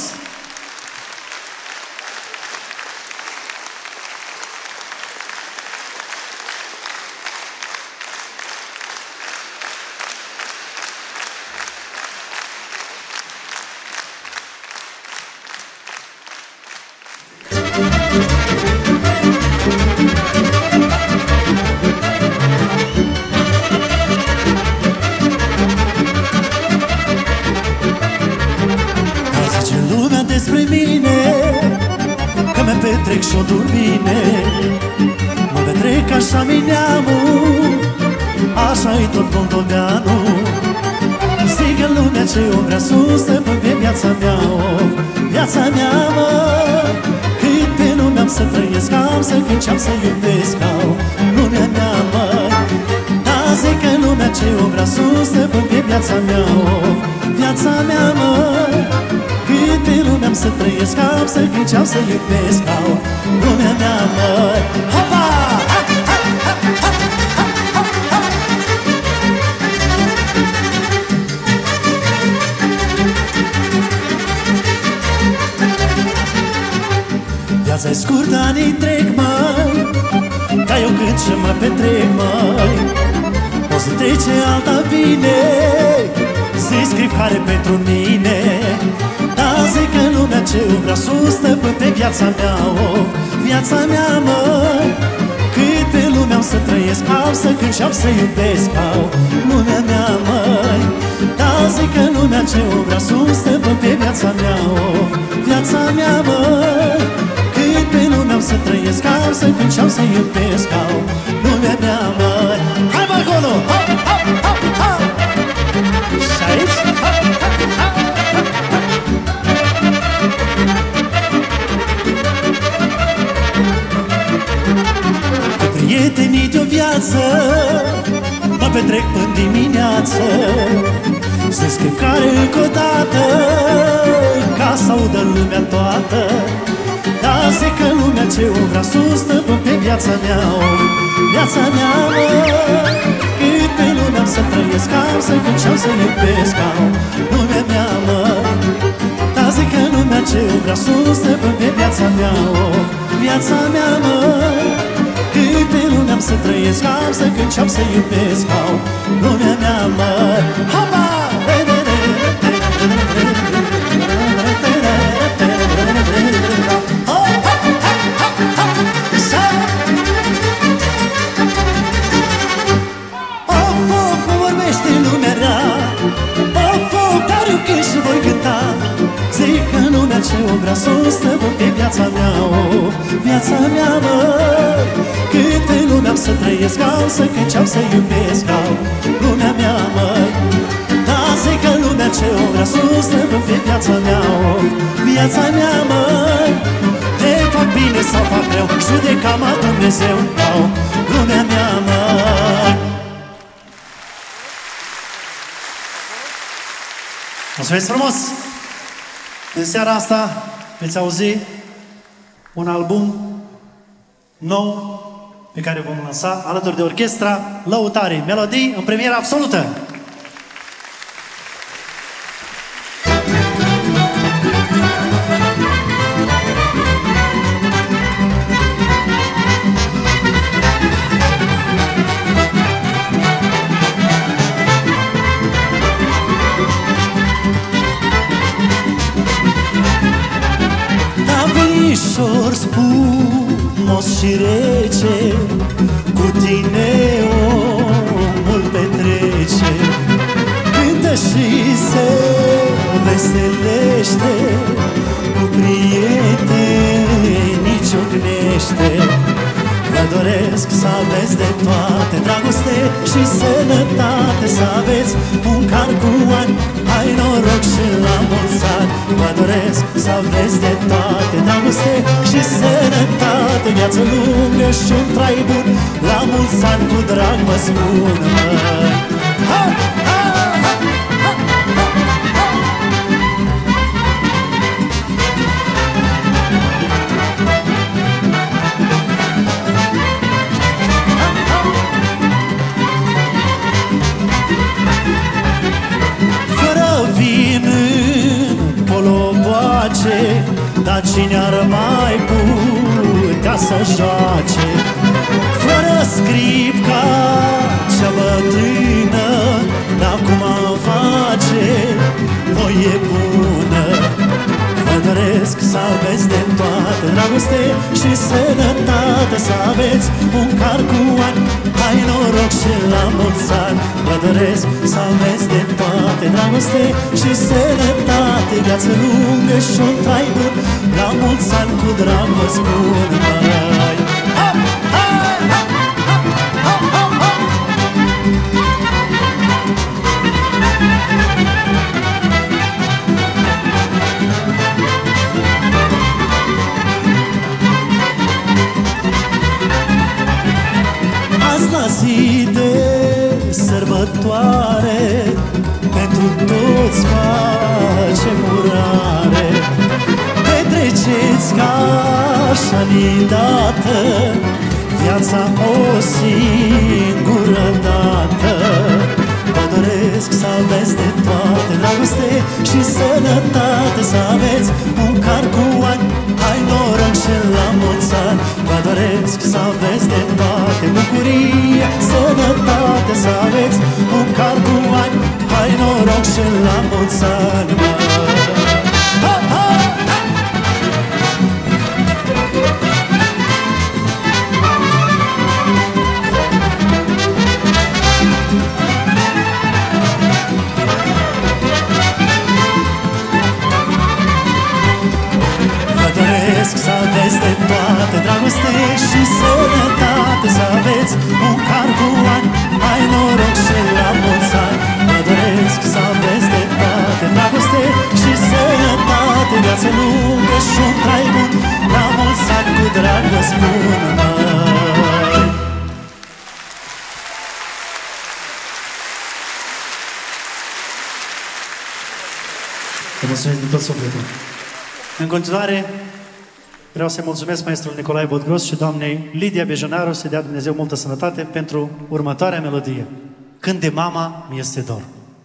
Despre mine că mă petrec și-o dur bine, mă petrec așa-mi neamul, așa-i tot moldoveanul. Zic în lumea ce o vrea sus, stăpân pe viața mea, o, viața mea, mă. Cât pe lumea am să trăiesc, am să cânt și-am să iubesc, au lumea mea, mă. Da, zic în lumea ce o vrea sus, stăpân pe viața mea, o, viața mea, mă. Cât pe lumea am să trăiesc, am să cânt și-am să iubesc, au lumea mea, măi. Hopa! Ha, ha, ha, ha, ha, ha, ha. Viața-i scurtă, anii trec, măi, ca eu cânt și mă petrec, măi. O să trece, alta vine, zi scriu care pentru mine. Da, zic în lumea ce vrea sus stăpân pe viața mea, oh, viața mea, măi. Cât pe lumea am să trăiesc, am să cânt și am să iubesc, au, lumea mea, măi. Dar zic că lumea ce vrea sus stăpân pe viața mea, oh, viața mea, măi. Cât pe lumea am să trăiesc, am să cânt și am să iubesc, au, lumea mea, măi. Hai mă acolo! Hop, hop, hop, hop! Și aici? Hop, hop, hop, hop, hop! Cu prietenii de-o viață mă petrec până dimineață, să scriu care încă o dată ca să audă lumea toată. Dar zic că lumea ce o vrea sus stăpân pe viața mea, oh, viața mea, mă. Cât pe lumea am să trăiesc, am să cânt și am să iubesc, au, lumea mea, mă. Dar zic că lumea ce o vrea sus stăpân pe viața mea, oh, viața mea, mă. Cât pe lumea am să trăiesc, am să cânt și am să iubesc, au, lumea mea, mă. Hopa! Ce o vrea să o stăpân pe viața mea, oh, viața mea, măi. Cât pe lumea am să trăiesc, am să cânt și am să iubesc, au, lumea mea, măi. Dar zic că lumea ce o vrea să o stăpân pe viața mea, oh, viața mea, măi. Te fac bine sau fac rău, judeca-mă Dumnezeu, au, lumea mea, măi. Mulțumesc frumos! În seara asta veți auzi un album nou pe care vom lansa alături de orchestra Lăutarii, melodii în premieră absolută. Spumos și rece, cu tine omul petrece. Cântă și se veselește, cu prietenii ciocnește. Vă doresc să aveți de toate, dragoste și sănătate, să aveți un car cu ani, ai noroc și la mulți ani. Vă doresc să aveți de toate, dragoste și sănătate, viață lungă și un trai bun, la mulți ani cu drag vă spun, măi. Ha, ha, ha, ha, ha, ha. Dar cine ar mai putea să joace fără scripca cea bătrână? Dar cum am face voie bună? Vă doresc să aveți de toate, dragoste și sănătate, să aveți un car cu ani, ai noroc și la mulți ani. Vă doresc să aveți de toate, dragoste și sănătate, viață lungă și un trai bun, la mulți ani cu drag vă spun, măi. Hop, hai, hop, hop, hop, hop, hop. Azi la zi de sărbătoare, pentru toți facem urare. Petreceți ca așa-ni dată, viața o singură dată. Vă doresc să aveți de toate, dragoste și sănătate, să aveți un car cu ani, ai noroc și la mulți ani. Vă doresc să aveți de toate, bucurie, sănătate, să aveți un car cu ani, ai noroc și la mulți ani. Ha, ha, ha. cu ani, ai noroc și la mulți ani. Mă doresc să aveți de toate, dragoste și sănătate, viață lungă și un trai bun. La mulți ani cu drag vă spun, măi. Vă mulțumesc din tot sufletul. În continuare, vreau să-i mulțumesc maestrul Nicolae Bodgros și doamnei Lidia Bejonaru, să dea Dumnezeu multă sănătate pentru următoarea melodie. Când de mama mi este dor.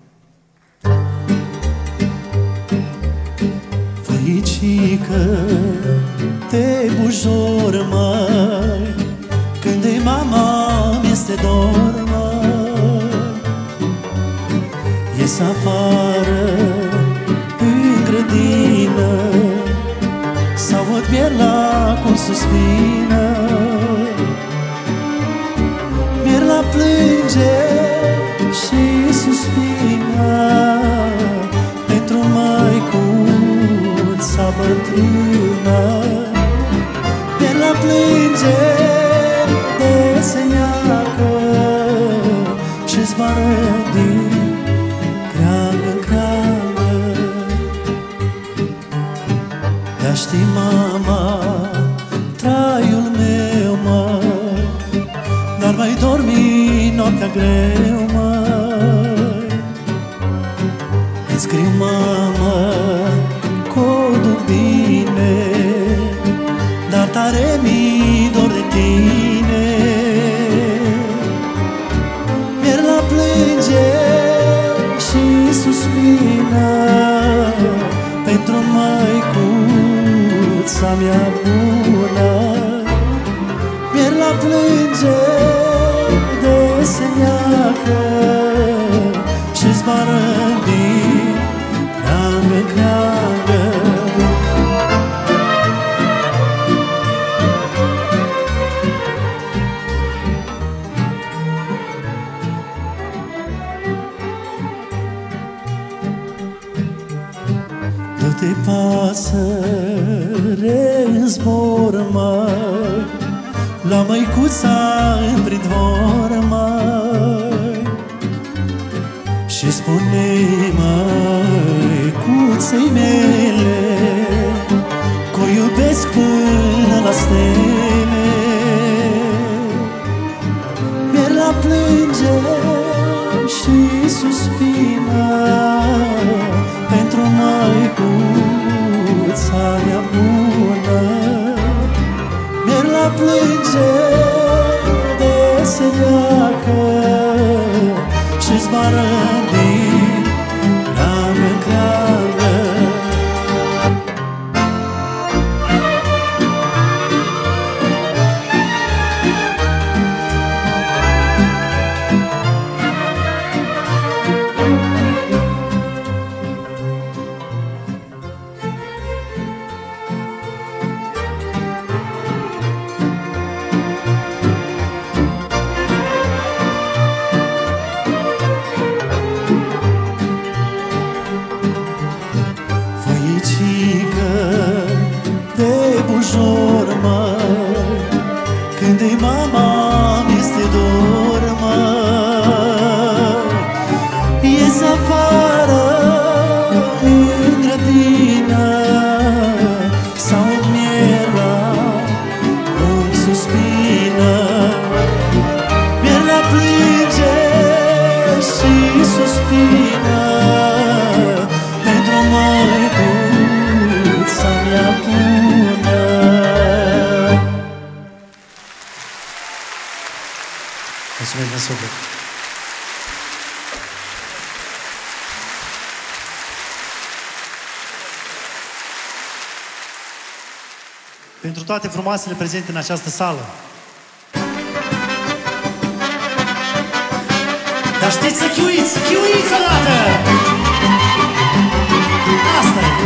Făicică de bujor, măi, când de mama mi este dor, măi. Ies afară în grădină, sau văd mierla cum suspină. Mierla plânge și suspină pentru măicuța bătrână. Mierla plânge de seneacă și zboară din creangă în creangă. Dar știi, mama, traiul meu, măi, dar mai dormi noaptea greu, măi. Îți scriu, mamă, că-o duc bine, dar tare mi dor de tine. Mierla plânge și suspină pentru măicuța mea bună. Mierla plânge de seneacă și zboară din creangă în creangă. Du-te, pasăre în zbor, măi, la măicuța în pridvor, măi, și spune-i măicuței mele că-o iubesc până la stele. Mierla plânge și suspină pentru măicuța mea bună. Mierla plânge de seneacă și zboară din creangă în creangă. Bujor, măi, când de mama mi-este dor, măi. Ies afară în grădină, s-aud mierla cum suspină. Mierla plânge și suspină pentru măicuța mea bună. Mulțumesc de suflet. Pentru toate frumoasele prezente în această sală. Dar știți să chiuiți, chiuiți odată! Asta e!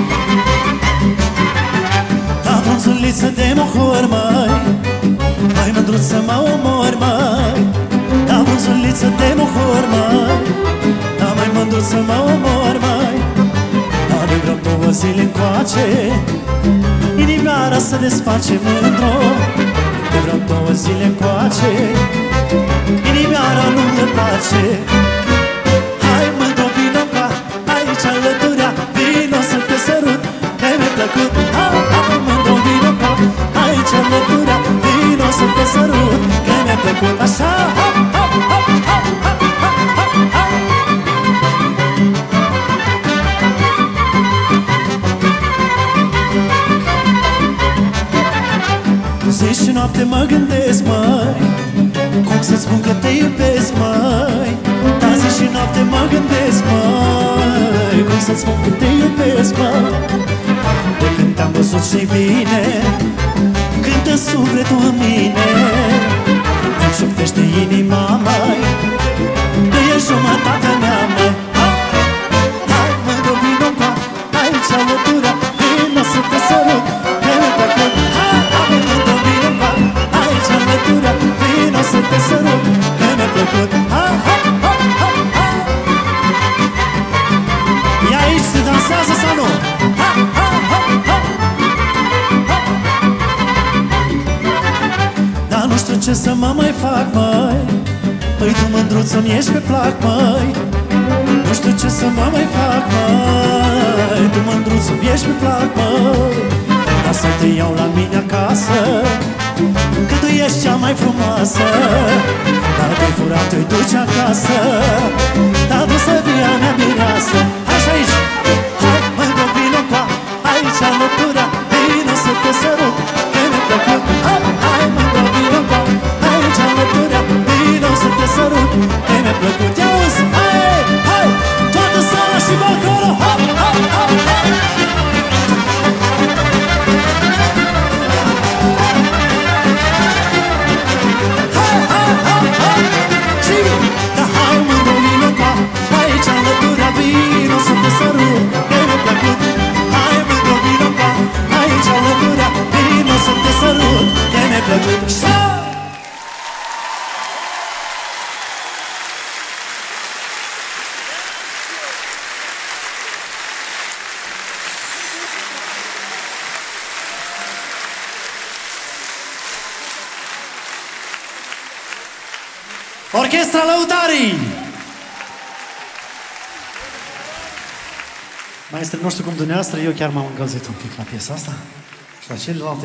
La frunzuliță de mohor, măi, mai mândruță mă omor, măi. La frunzuliță de mohor, măi, da, mai mândruță mă omor, măi. Dar de vreo două zile încoace inimioara se desface mândro. De vreo două zile încoace inimioara nu-mi place. Hai mândru, vino ca aici alăturea, vino să te sărut, că mi-a plăcut. Hai, hai mândru, vino ca aici alăturea, vino să te sărut, că mi-a plăcut. Așa, hop, hop, hop, hop, hop, hop, hop, hop. Zi și noapte mă gândesc, măi, cum să spun că te iubesc, măi. Da, zi și noapte mă gândesc, măi, cum să spun că te iubesc, măi. De când te-am văzut și bine, cântă sufletul în mine, îmi șoptește inima, măi, că e jumătatea mea, măi. Hai, mândru, vino ca aici alătura, vino să te sărut, că mi-a plăcut. Hai, hai, mândru, vino ca aici alătura, vino să te sărut, că mi-a plăcut. Hai, hai, hai, hai, hai. E aici, se dansează sau nu? Hai, hai, hai, hai. Dar nu știu ce să mă mai fac, măi. Păi tu, mândruță-mi ești pe plac, măi. Nu știu ce să mă mai fac, măi. Tu, mândruță-mi ești pe plac, măi. Ca să te iau la mine acasă, că tu ești cea mai frumoasă. Dar te-ai furat, te-i duci acasă, dar tu să fii a mea mireasă. Așa aici, hai, mândru, vino ca aici alătura, vino să te sărut, că mi-a plăcut. Hai, hai, mândru, vino ca aici alătura, vino să te sărut, că mi-a plăcut. Ia uzi, hai, hai, toată sala și vă acolo, hop, hop, hop, hop. Da, hai, mândru, vino ca aici alătura, vino să te sărut, că mi-a plăcut. Hai, mândru, vino ca aici alătura, vino să te sărut, că mi-a plăcut. Orchestra Lăutarii! Maestre, nu știu cum dumneavoastră, eu chiar m-am încălzit un pic la piesa asta și la celelalte.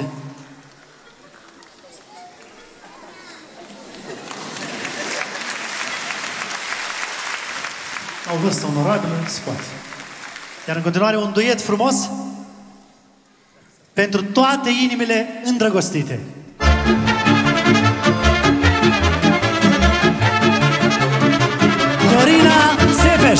Au vârstă onorabilă, se poate. Iar în continuare un duet frumos pentru toate inimile îndrăgostite. Corina Țepeș.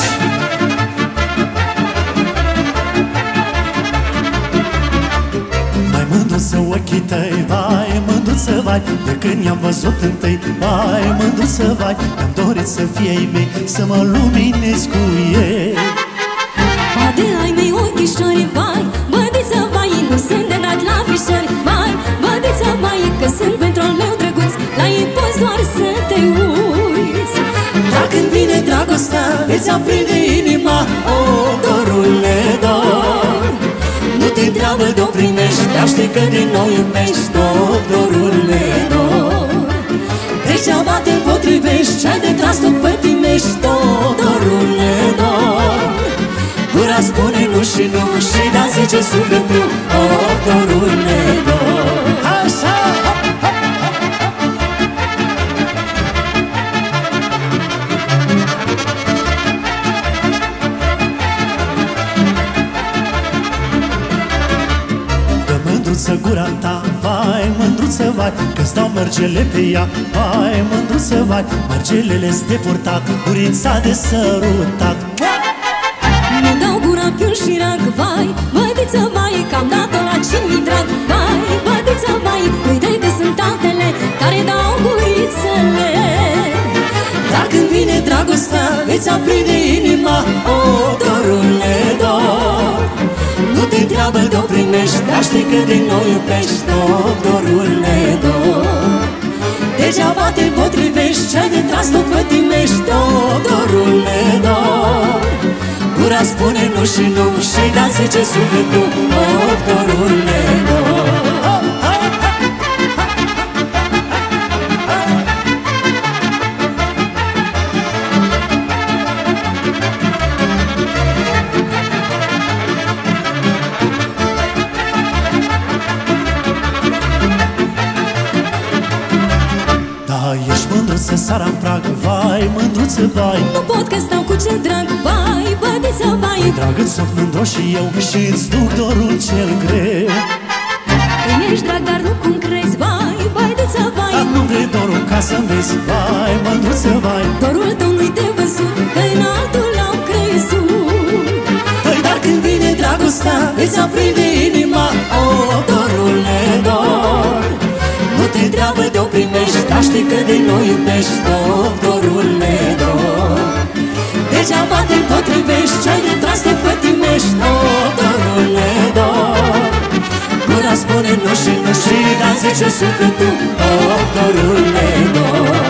Mai mândruță ochii tăi, vai, mândruță, vai, de când i-am văzut întâi, vai, mândruță, vai, mi-am dorit să fie ai mei, să mă luminezi cu ei. Poate ai mei ochișori, vai, bădiță, vai, nu sunt de dat la fișori, vai, bădiță, vai, că sunt pentru al meu drăguț, la ei poți doar să te uiți. Dar când vine dragostea, îți aprinde inima, o, dorule, dor. Nu te întreabă de-o primești, dar știi că din nou iubești, dor, dorule, dor. Degeaba te împotrivești, ce-ai de tras tu pătimești, dor, dorule, dor. Gura spune nu și nu, și da zice sufletul, o, dorule, dor. Așa! Mândruță gura ta, vai, mândruță, vai, că stau mărgele pe ea, vai, mândruță, vai, mărgelele-s de purtat, gurița de sărutat. Nu dau gura piul și rag, vai, bădiță, vai, că am dat-o la cine-mi drag, vai, bădiță, vai, uite că sunt altele care dau gurițele. Dar când vine dragostea, îți aprinde inima, o, dorule, dor. Nu te întreabă de-o primești, dar știi că din nou iubești, dor, dorule, dor. Degeaba te potrivești, ce-ai de tras nu pătimești, dor, dorule, dor. Gura spune nu și nu, și da zice sufletul, dor, dorule, dor. Sara în prag, vai, mândruță, vai. Nu pot că stau cu ce drag, vai, bădiță, vai. Drag, îți sunt mândru și eu și-ți duc dorul cel greu. Îmi ești drag, dar nu cum crezi, vai, bădiță, vai. Dar nu vrei dorul ca să-mi vezi, vai, mândruță, vai. Dorul tău nu-i de văzut, că în altul l-am crezut. Păi dar când vine dragostea, îți aprinde inima. O, dorule, dor, nu te întreabă de-o primești, dar știi că de noi iubești. Dor, dorule, dor, degeaba te împotrivești, ce-ai retras te pătimești. Dor, dorule, dor, gura spune nu și nu și, dar zice sufletul. Dor, dorule, dor.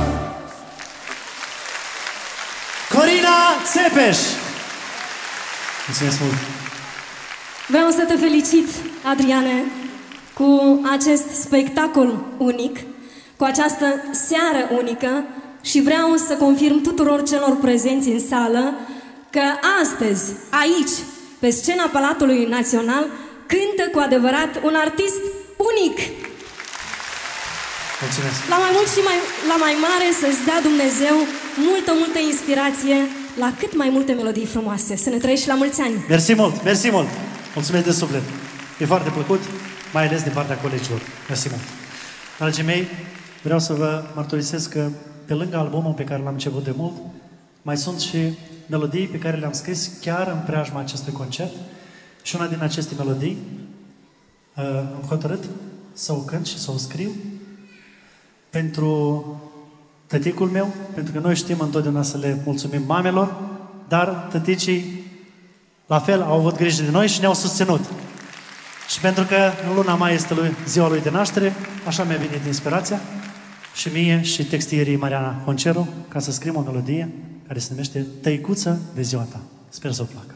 Corina Țepeș! Mulțumesc mult! Vreau să te felicit, Adriane, cu acest spectacol unic, cu această seară unică și vreau să confirm tuturor celor prezenți în sală că astăzi, aici, pe scena Palatului Național, cântă cu adevărat un artist unic. Mulțumesc! La mai mult și mai, la mai mare să-ți dea Dumnezeu multă, multă inspirație la cât mai multe melodii frumoase. Să ne trăiești la mulți ani! Mersi mult, mersi mult! Mulțumesc de suflet! E foarte plăcut, mai ales din partea colegilor. Mersi mult! Dragii mei, vreau să vă mărturisesc că pe lângă albumul pe care l-am început de mult, mai sunt și melodii pe care le-am scris chiar în preajma acestui concert și una din aceste melodii uh, am hotărât să o cânt și să o scriu pentru tăticul meu, pentru că noi știm întotdeauna să le mulțumim mamelor, dar tăticii la fel au avut grijă de noi și ne-au susținut. Și pentru că în luna mai este lui, ziua lui de naștere, așa mi-a venit inspirația și mie și textierii Mariana Honceru ca să scriem o melodie care se numește Tăicuță de ziua ta. Sper să o placă.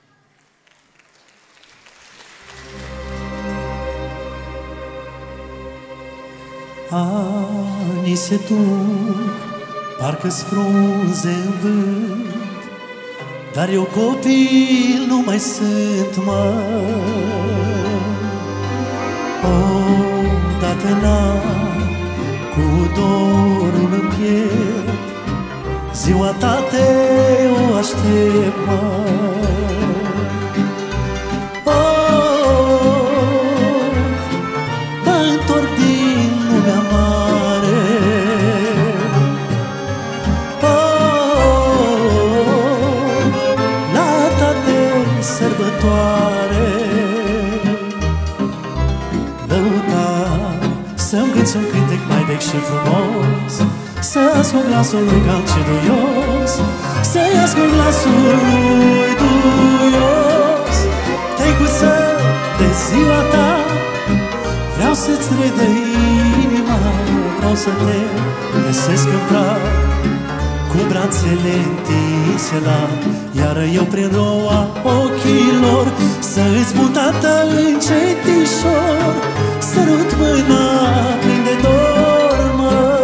Anii se duc, parcă-s frunze în vânt, dar eu copil nu mai sunt, mă. Odată n-am cu dorul în piept, ziua ta te o aștept, mă. Un cântec mai vechi și frumos, să ascult glasul lui calceduios, să-i ascult glasul lui duios. Tăicuță de ziua ta, vreau să-ți redă inima, vreau să te găsesc în prag, cu brațele întinse la, iar eu prin roa ochilor să-ți spun, tată, încetișor, sărut mâna plin de dor, mă.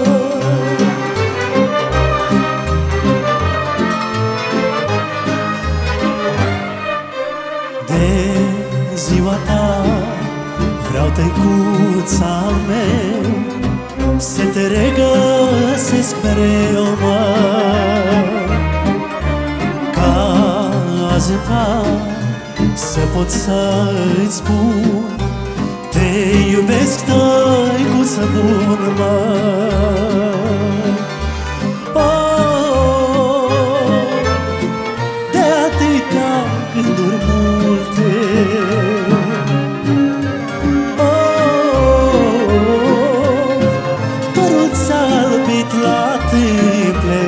De ziua ta vreau, tăicuța al meu, să te regăsesc mereu, mă. Ca azi în prag să pot să-ți spun, te iubesc, tăicuță bună, mă. Oh, de atâtea gânduri multe, oh, părul ți-a albit la tâmple,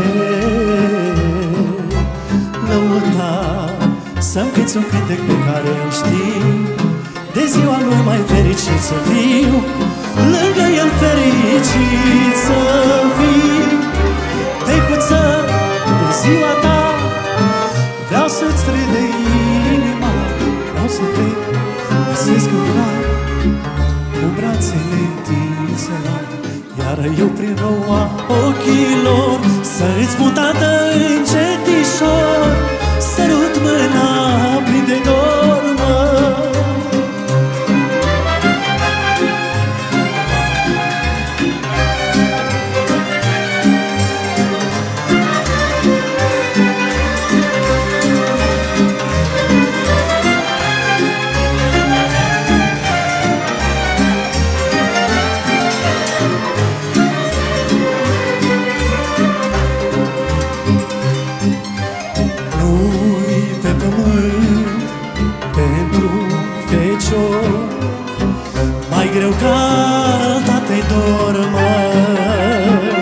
lăuta să-mi cânti un cântec pe care îl știi, de ziua lui mai fericit să fiu, lângă el fericit să fiu. Tăicuță de ziua ta, vreau să-ți redă inima, vreau să te găsesc în prag, cu brațele întinse la, iar eu prin roa ochilor să-ți spun, tată, încetișor, sărut mâna plin de dor, mă. ușor. Mai greu ca tatei dor, măi,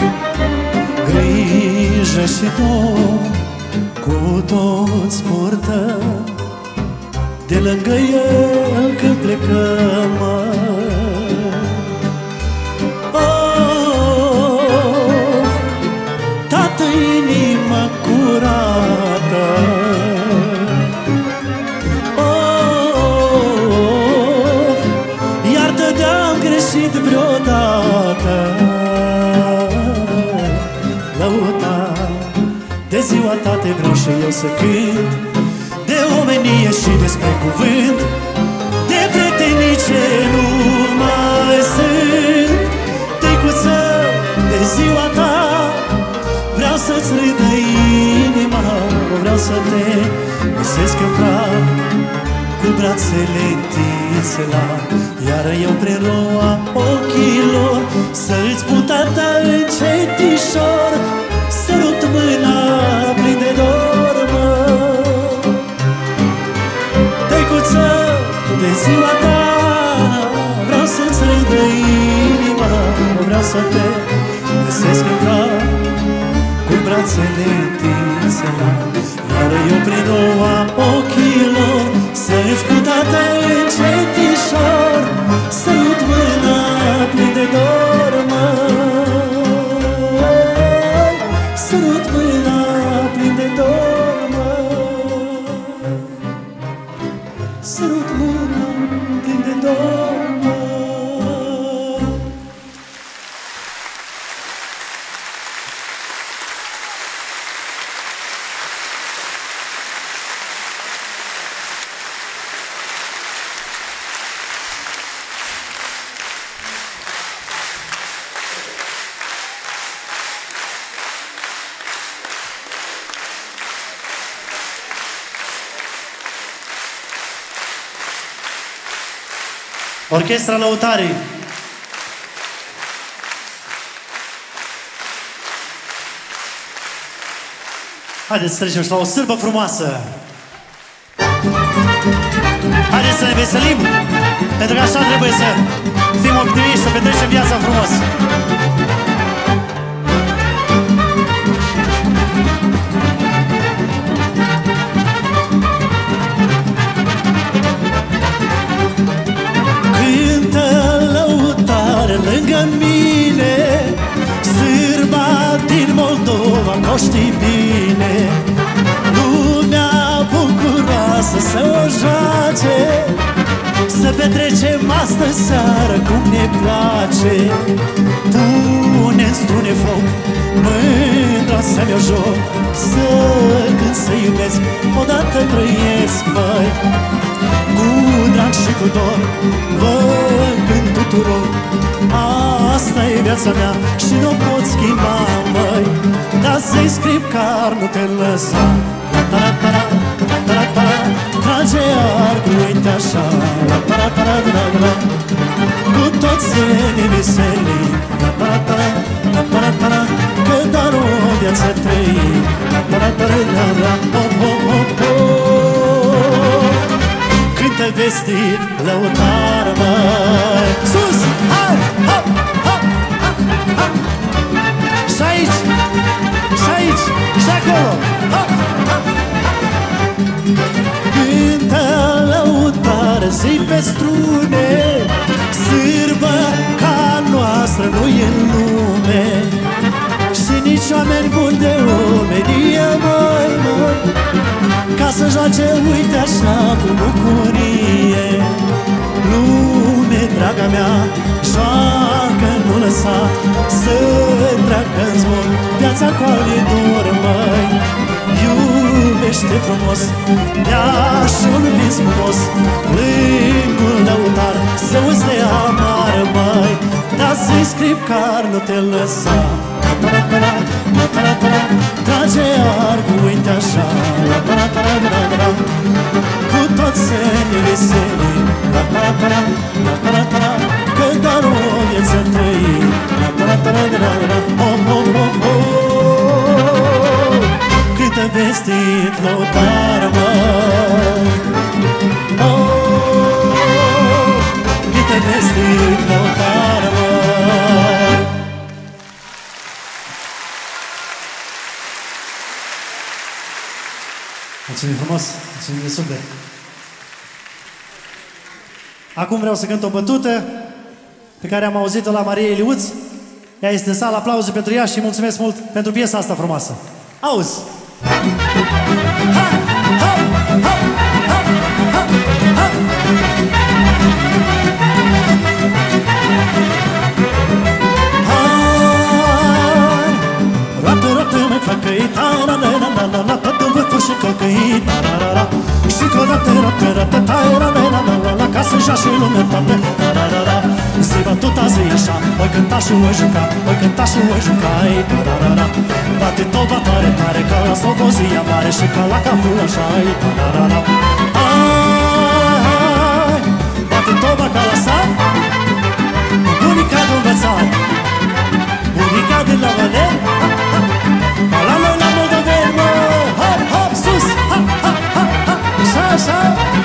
grijă și dor cu toți purtă de lângă el când plecăm, măi. Oh, tată, inima curată, oh, iartă de-am greșit vreodată. Lăuta de ziua tate vreau și eu să cânt, de omenie și despre cuvânt, de prietenii ce nu mai sunt. Tăicuță, de ziua ta vreau să-ți râdă inima, vreau să te găsesc în prag cu brațele întinse la, iar eu prin roa ochilor să-ți spun, tata, încetișor, sărut mâna plin de dor, mă. Tăicuță, de ziua ta vreau să-ți râdă inima, vreau să te găsesc în prag cu brațele întinse la, iar eu prin roa ochilor să-ți spun, tata, încetișor, sărut mâna plin de dor, măi, sărut mâna plin de dor, măi, sărut mâna plin de dor, măi. Orchestra Lăutarii. Haideți să trecem și la o sârbă frumoasă. Haideți să ne veselim, pentru că așa trebuie să fim optimiști, să petrecem viața frumos. Lângă mine, sârba din Moldova, că o știi bine, lumea bucuroasă să o joace, să petrecem astă seară cum ne place. Pune-n strune foc, mândra să-mi o joc, să cânt, să iubesc, odată trăiesc, măi. Cu drag și cu dor vă cânt tuturor, asta e viața mea și nu pot schimba, măi. Dar să-i scriu car nu te lăsa, la-ta-ra-ta-ra, la-ta-ra-ta-ra, trage arcul, uite așa, la-ta-ra-ta-ra-ta-ra, cu toți ne veselim, la-ta-ra-ta-ra, la-ta-ra-ta-ra, că doar o viață trăim, la-ta-ra-ta-ra, oh-oh-oh-oh. Cântă vestit, lăutar, măi. Sus, hai, hop, hop, hop, hop. Și aici, și aici, și acolo, hop, hop, hop. Cântă lăutar, zi pe strune, sârbă ca noastră nu-i în lume, și nici oameni buni de omenie, măi, măi, ca să joace, uite așa, cu bucurie. Lume, draga mea, joacă, nu lăsa să treacă-n zbor viața cu ale dor, măi. Iubește frumos, dea și un vis frumos, lângul lăutar, să uzi de amar, măi. Dar să-i scriu car nu te lăsa, la-ta-ra-ta-ra, la-ta-ra-ta-ra, trage arcul, uite așa, la-ta-ra-ta-ra-ta-ra, cu toți să ne veselim, la-ta-ra-ta-ra, la-ta-ra-ta-ra, că doar o viață trăim, la-ta-ra-ta-ra-ta-ra, oh-oh-oh-oh. Câtă vestit lăutar, măi, oh. Mulțumim frumos, mulțumim de suflet. Acum vreau să cânt o bătută pe care am auzit-o la Maria Iliuț. Ea este în sală, aplauze pentru ea și mulțumesc mult pentru piesa asta frumoasă. Auzi! Ha! Ha! Ha! Ha! Ha! Ha! Hai! Roată, roată, mă flăcăi, ta-ra-la-la-la-la, toată vârful și călcăi, ta-ra-ra-ra. Și că roată, roată, roată, ta-ra-la-la-la-la, ca să joace lumea toată, ta-ra-ra-ra. Se va tot azi așa, voi cânta și voi juca, voi cânta și voi juca, ta-ra-ra-ra. Bate toba tare, tare, ca la slobozia mare și ca la capul așa, ta-ra-ra-ra. Hai, bate toba ca la sat, bunica de învățat, bunica de la vale, ca la noi la moldoveni, mă, hop, hop, sus, ha, ha, ha, ha, așa, așa.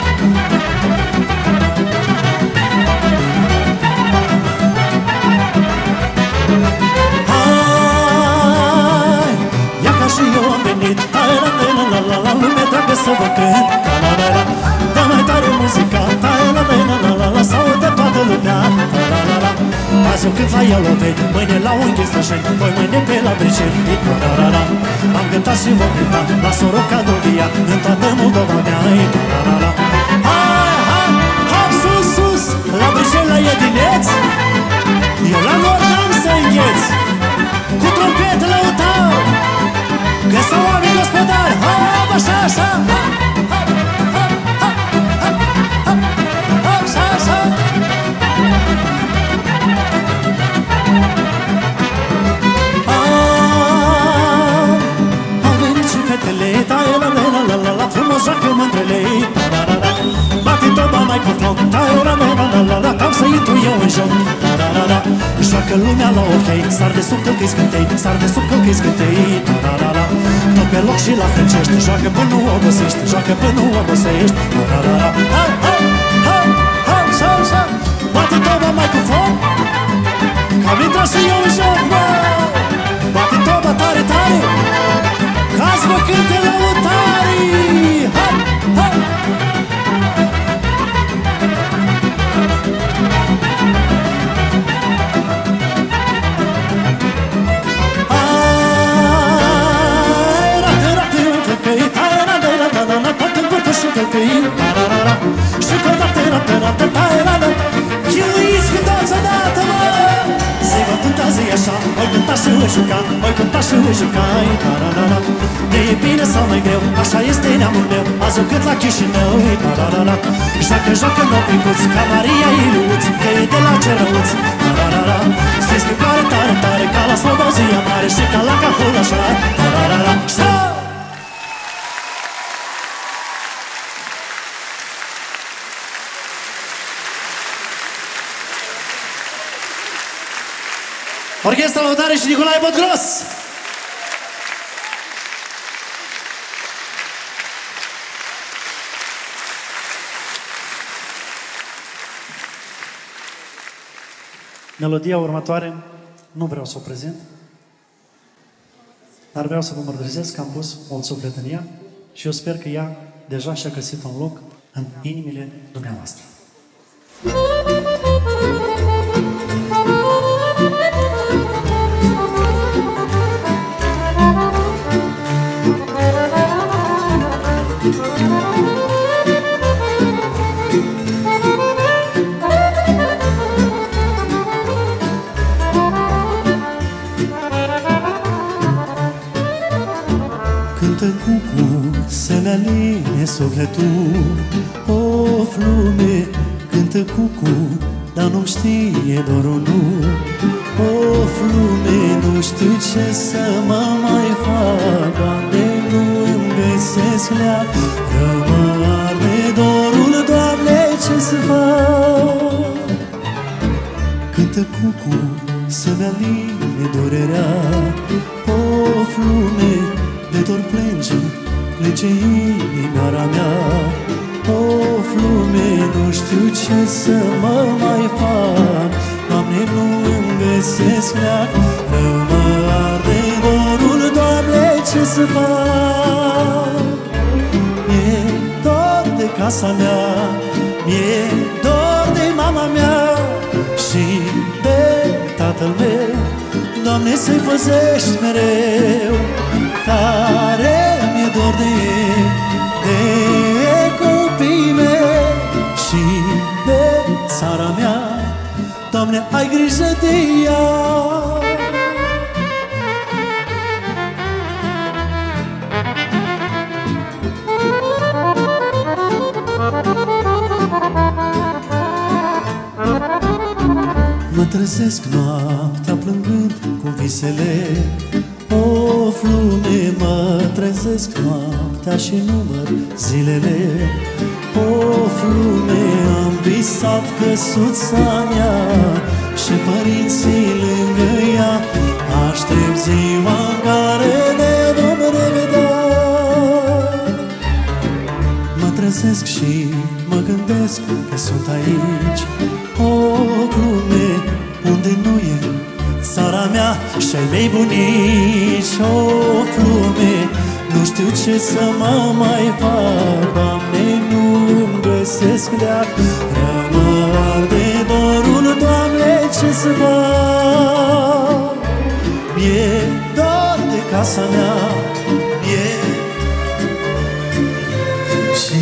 Hai, ia ca și eu am venit, la-la-la-la-la, lume dragă să vă cânt, la-la-la-la. Dă mai tare muzica, la-la-la-la-la, s-aude toată lumea, la-la-la-la. Azi eu cânt la Ialoveni, mâine la Unghii Stășeni, poi mâine pe la Briceni, la-la-la-la. Am cântat și vom cânta la Soroca Dovia, în toată Moldova mea, la-la-la-la. Hai, hai, hop, sus, sus, la Briceni, la Iedineț, eu la lor n-am să îngheț, cu trompete lăutar, că s-au oameni gospodari, hop, așa, așa, hop, hop, hop, hop, hop, hop, hop, așa, așa. Au venit și fetele, ta-la-la-la-la-la, frumos joacă mândrele, ta-la-la-la. Bate toba mai cu foc, ta-la-la-la-la-la, cam să intru eu în joc, ta-la-la-la. Joacă lumea la ochei, sar de sub călcâi scântei, sar de sub călcâi scântei, ta-la-la-la. Tot pe loc și la frâncești, joacă până nu obosești, joacă până nu obosești, ta-la-la-la. Hai, hai, hai, hai, așa, așa. Bate toba mai cu foc, că-am intrat și eu în joc, mă. Bate toba tare, tare, ca-ți vă cânte lăutarii. Hai, hai. Și că dată, dată, dată, dată, chiuiți cu toți odată, mă! Se va cânta zi așa, voi cânta și voi juca, voi cânta și voi juca, ta-ra-ra-ra. De e bine sau mai greu, așa este neamul meu, azi eu cânt la Chișinău, ta-ra-ra-ra. Joacă, joacă nopicuț, ca Maria Iliuț, că e de la Cerăuț, ta-ra-ra-ra. Se schimbare tare, tare, ca la Slobozia mare și ca la capul așa, ta-ra-ra-ra. Orchestra Lăutare și Nicolae Botgros! Melodia următoare nu vreau să o prezint, dar vreau să vă mărturisesc că am pus mult suflet în ea și eu sper că ea deja și-a găsit un loc în inimile dumneavoastră. Cântă cucu să-mi aline sufletul, of lume, cântă cucu, dar nu-mi știe dorul nu. Of lume, nu știu ce să mă mai fac, Doamne, nu îmi găsesc leac, rămă arde dorul, Doamne, ce să fac? Cântă cucu să-mi aline durerea, of lume, de dor plânge, plânge inimioara mea. Of lume, nu știu ce să mă mai fac, Doamne, nu îmi găsesc leac, rămă arde dorul, Doamne, ce să fac? casa mea, mi-e dor de mama mea și de tatăl meu. Doamne, să-i păzești mereu. Tare mi-e dor de ei, de copiii mei și de țara mea. Doamne, ai grijă de ea. Mă trezesc noaptea plângând cu visele. Of, lume, mă trezesc noaptea și număr zilele. Of, lume, am visat căsuța mea și părinții lângă ea. Aștept ziua în care ne vom revedea. Mă trezesc și mă gândesc că sunt aici. Of, lume, unde nu e țara mea și-ai mei bunici. Of, lume, nu știu ce să mă mai fac. Doamne, nu-mi găsesc leac. Rămă arde dorul, Doamne, ce să fac? Mi-e dor de casa mea, mi-e și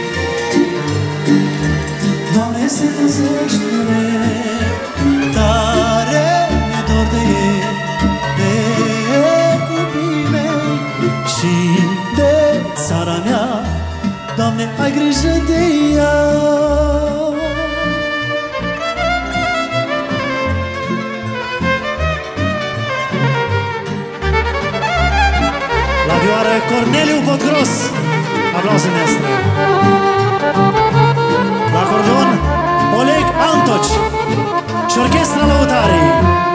Doamne, să-i păzești mereu. Tare mi-e dor de ei, de copiii mei și de țara mea. Doamne, ai grijă de ea. La vioară Corneliu Podgros, aplauze noastre. La acordeon Oleg Antoci și Orchestra Lăutarii.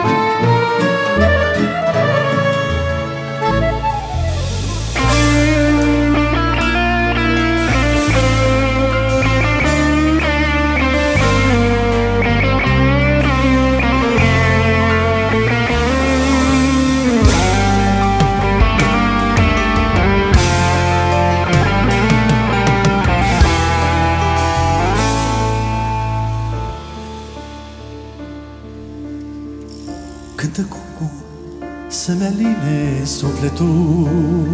Cântă cucu să-mi aline sufletul.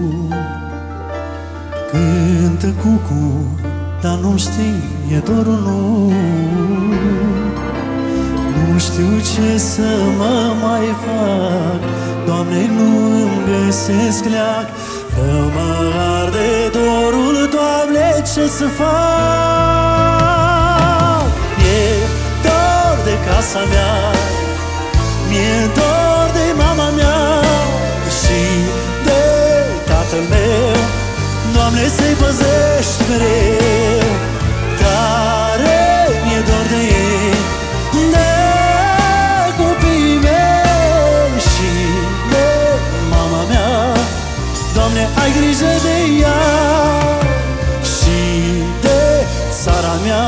Cântă cucu, dar nu știe dorul nu. Nu știu ce să mă mai fac. Doamne, nu-mi găsesc leac. Că mă arde dorul, Doamne, ce să fac? E dor de casa mea, mi-e dor de mama mea și de tatăl meu. Doamne, să-i păzești mereu. Tare mi-e dor de ei, de copiii mei și de mama mea. Doamne, ai grijă de ea și de țara mea.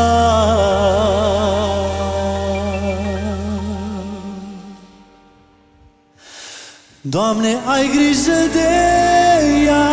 Doamne, ai grijă de ea.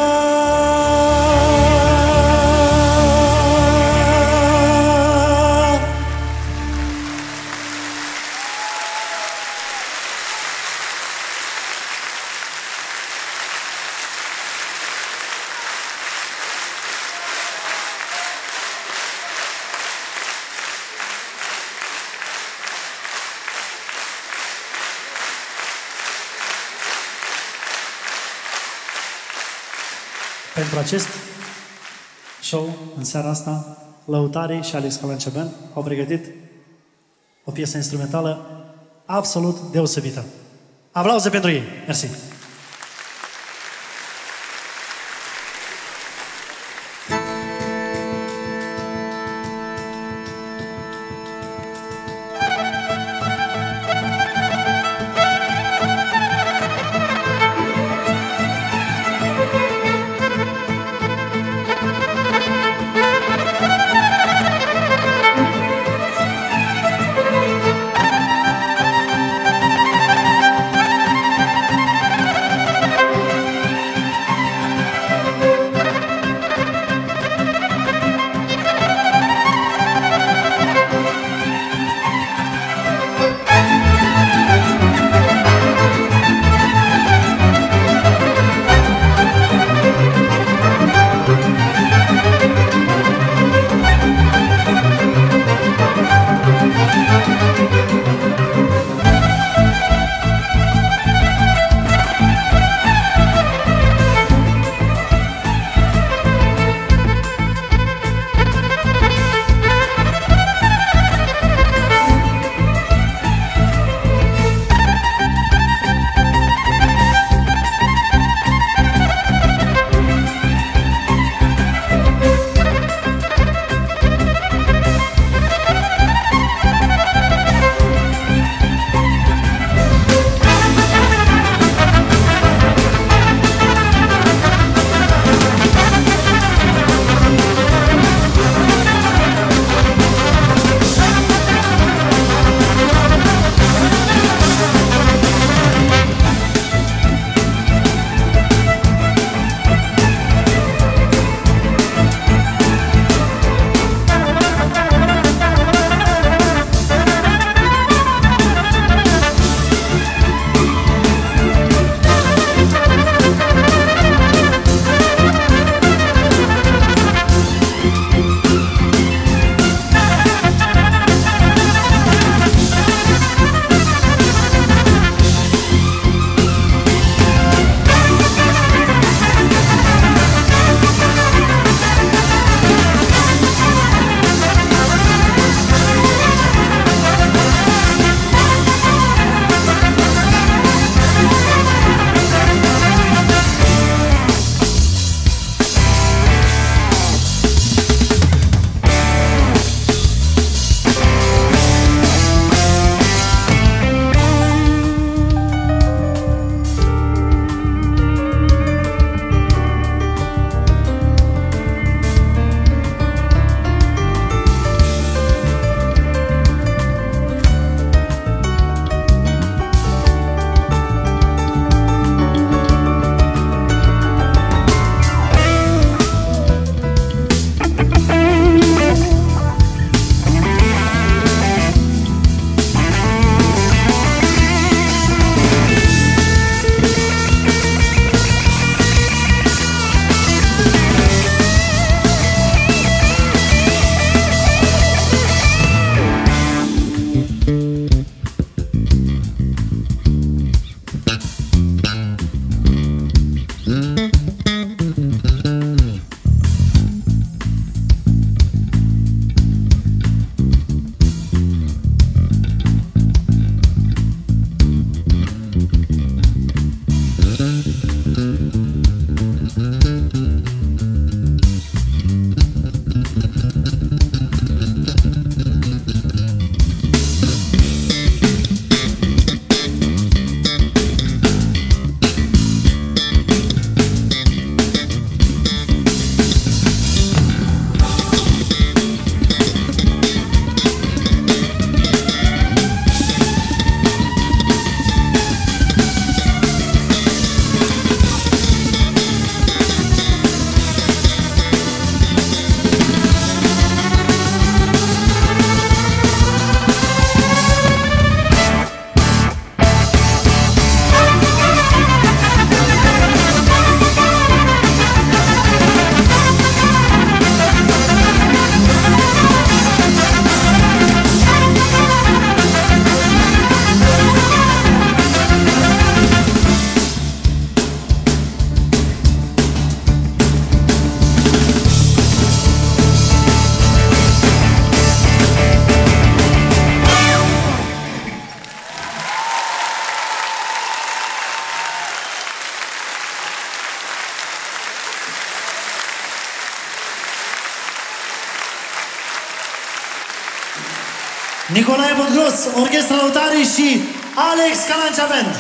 Pentru acest show, în seara asta, Lăutarii și Alex Calanceban au pregătit o piesă instrumentală absolut deosebită. Aplauze pentru ei! Mersi! Thank Nicolae Budgros, Orchestra Lăutarii și Alex Calancea Band.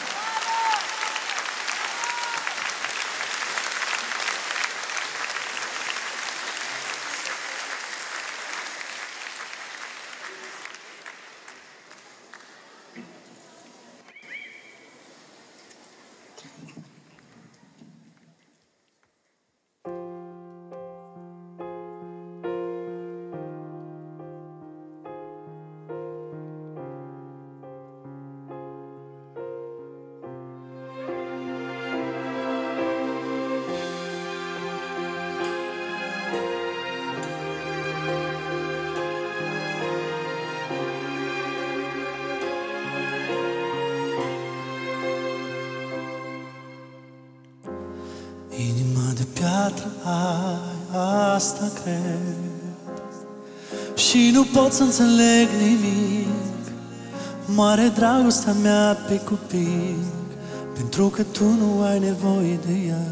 Inima de piatră ai, asta cred, și nu pot să înțeleg nimic. Moare dragostea mea pe copii, pentru că tu nu ai nevoie de ea.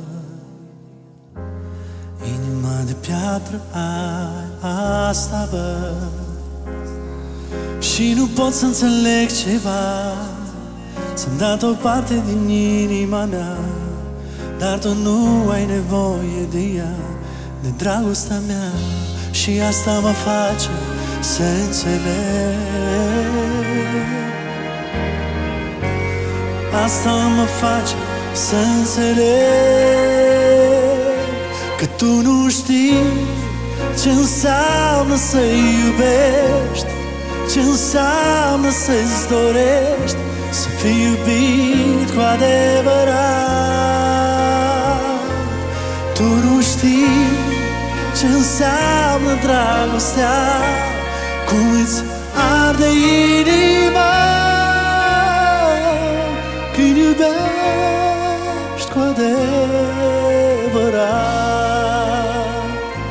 Inima de piatră ai, asta văd, și nu pot să înțeleg ceva. Ți-am dat o parte din inima mea, dar tu nu ai nevoie de ea, de dragostea mea. Și asta mă face să înțeleg, asta mă face să înțeleg că tu nu știi ce înseamnă să iubești, ce înseamnă să-ți dorești să fii iubit cu adevărat. Tu nu știi ce înseamnă dragostea, cum îți arde inima când iubești cu adevărat.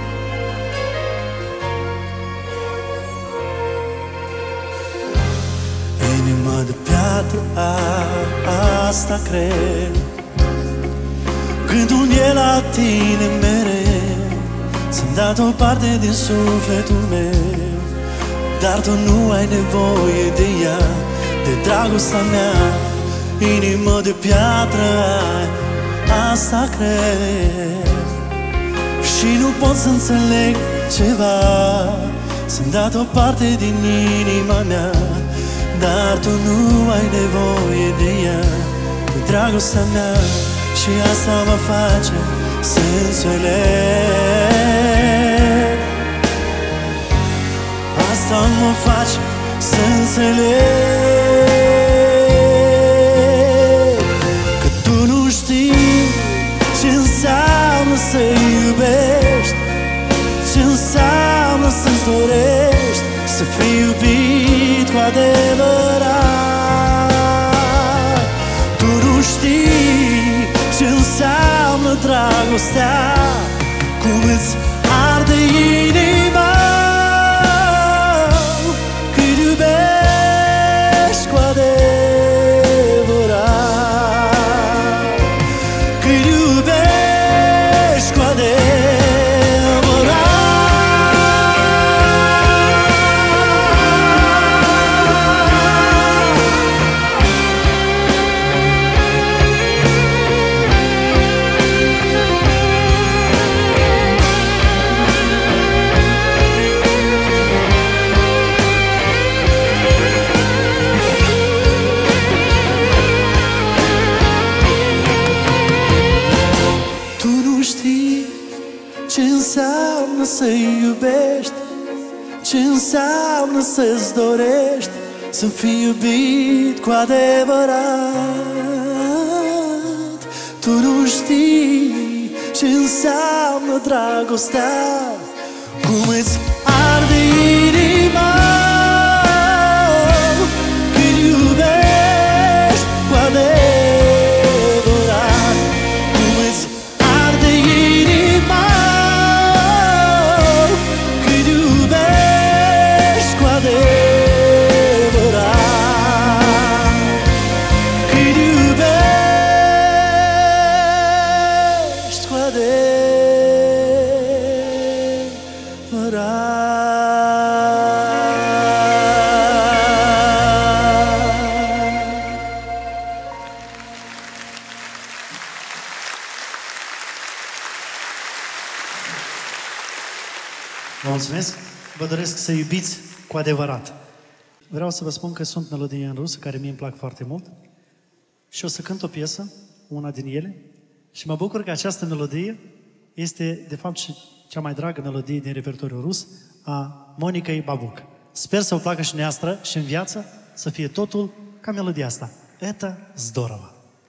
Inima de piatră ai, asta cred, gândul e la tine mereu. Ți-am dat o parte din sufletul meu, dar tu nu ai nevoie de ea, de dragostea mea. Inimă de piatră ai, asta cred, și nu pot să înțeleg ceva. Ți-am dat o parte din inima mea, dar tu nu ai nevoie de ea, de dragostea mea. Și asta mă face să înțeleg, asta mă face să înțeleg că tu nu știi ce înseamnă să iubești, ce înseamnă să-ți dorești să fii iubit cu adevărat. Tu nu știi ce înseamnă dragostea, cum îți arde inima când iubești cu adevărat, când iubești cu adevărat. Ce înseamnă să iubești, ce înseamnă să-ți dorești să fii iubit cu adevărat. Tu nu știi ce înseamnă dragostea, cum îți arde inima când iubești cu adevărat, cum îți arde inima când iubești cu adevărat, când iubești cu adevărat. mulțumesc. Vă doresc să iubiți cu adevărat. Vreau să vă spun că sunt melodii în rusă, care mie îmi plac foarte mult. Și o să cânt o piesă, una din ele. Și mă bucur că această melodie este, de fapt, și cea mai dragă melodie din repertoriul rus a Monicăi Babuc. Sper să vă placă și neastră și în viață să fie totul ca melodia asta. Это здорово!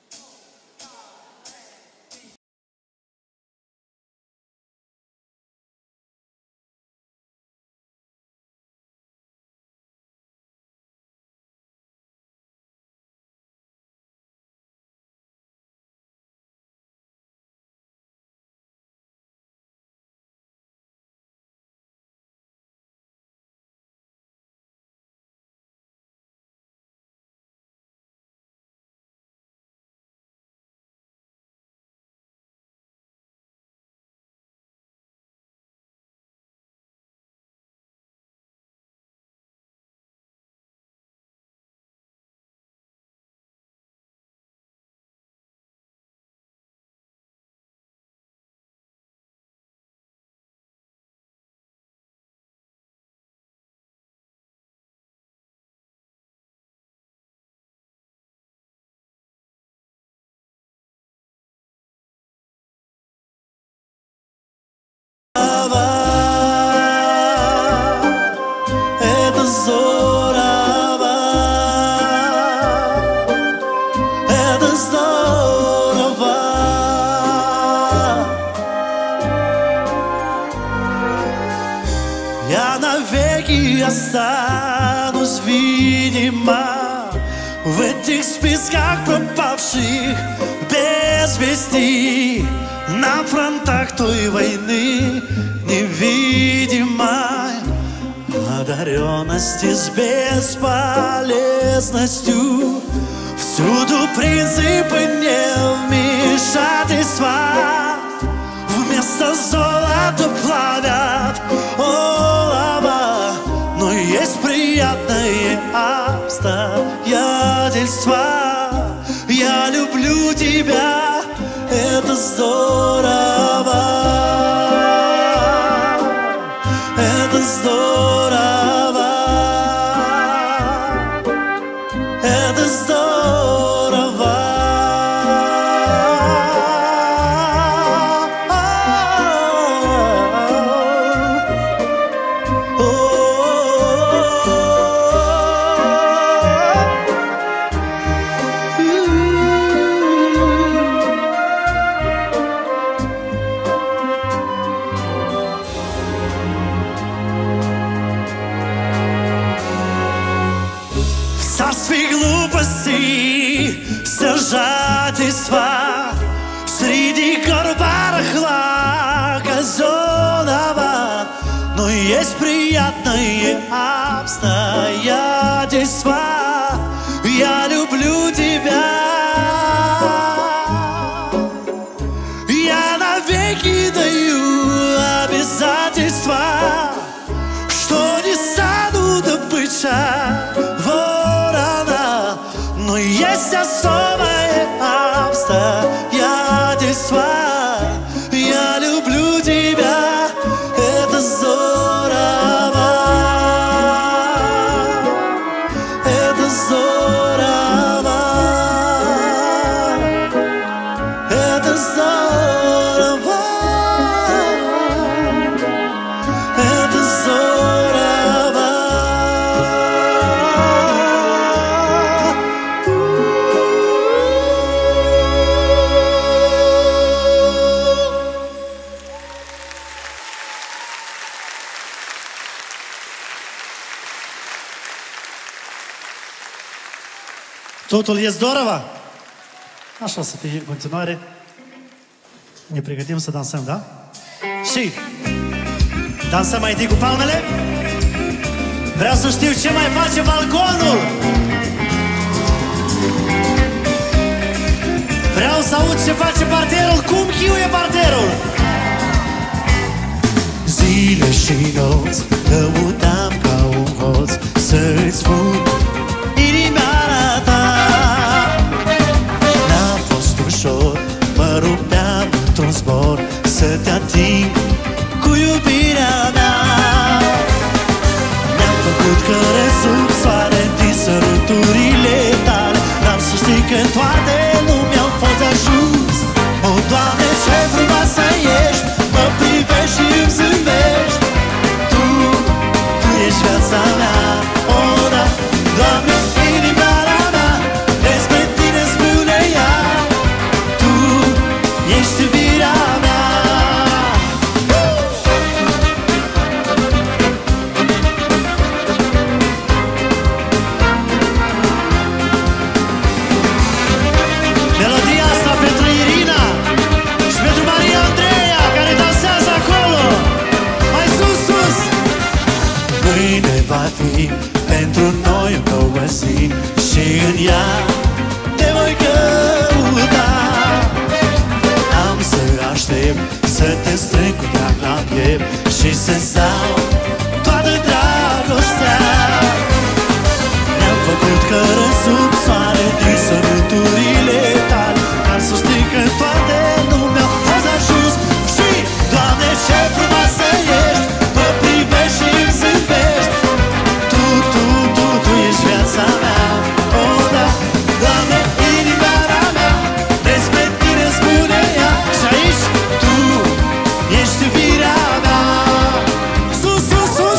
Это здорово, это здорово. Я навеки останусь, видимо, в этих списках пропавших без вести, на фронтах той войны невидимой, одаренности с бесполезностью. Всюду принципы невмешательства, вместо золота плавят олово, но есть приятные обстоятельства. Я люблю тебя, это здорово, это здорово, это здорово. Стяжательства среди гор барахла казенного, но есть приятные обстоятельства. Я люблю тебя, я навеки даю обязательства, что не стану добыча ворона, но есть особое обстоятельство. Я люблю тебя, это здорово, это здорово, это здорово, это здорово. Totul e zdorovo? Așa să fie în continuare. Ne pregătim să dansăm, da? Și dansăm mai întâi cu palmele. Vreau să știu ce mai face balconul. Vreau să aud ce face parterul. Cum chiuie parterul? Zile și nopți căutam ca un hoț să-ți spun inimioara ta. N-a fost ușor, mă rupeam într-un zbor să te ating cu iubirea mea. făcut că răsub soare din săruturile tale, dar să știi că toate lumea au fost ajuns. O, Doamne, ce frumoasă ești, mă privești și îmi zâmbești. Tu, Tu ești viața mea, o, da, Doamne, inimioara mea, despre Tine spune ea. Tu ești iubirea mea. Melodia asta pentru Irina și pentru Maria Andreea, care dansează acolo. Mai sus, sus! Mâine va fi pentru noi o nouă zi și în ea te voi căuta. Am să aștept să te strâng cu drag la piept și să-ți dau toată dragostea. Ne-am făcut cără sub soare din săruturile tale, dar să știi că toate lumea au fost ajuns. Și, Doamne, ce frumoasă ești, mă privești și îmi zâmbești. Tu, Tu, Tu, Tu ești viața mea, o, da, Doamne, inimioara mea, despre Tine spune ea. Și aici, Tu ești iubirea mea. Sus, sus, sus!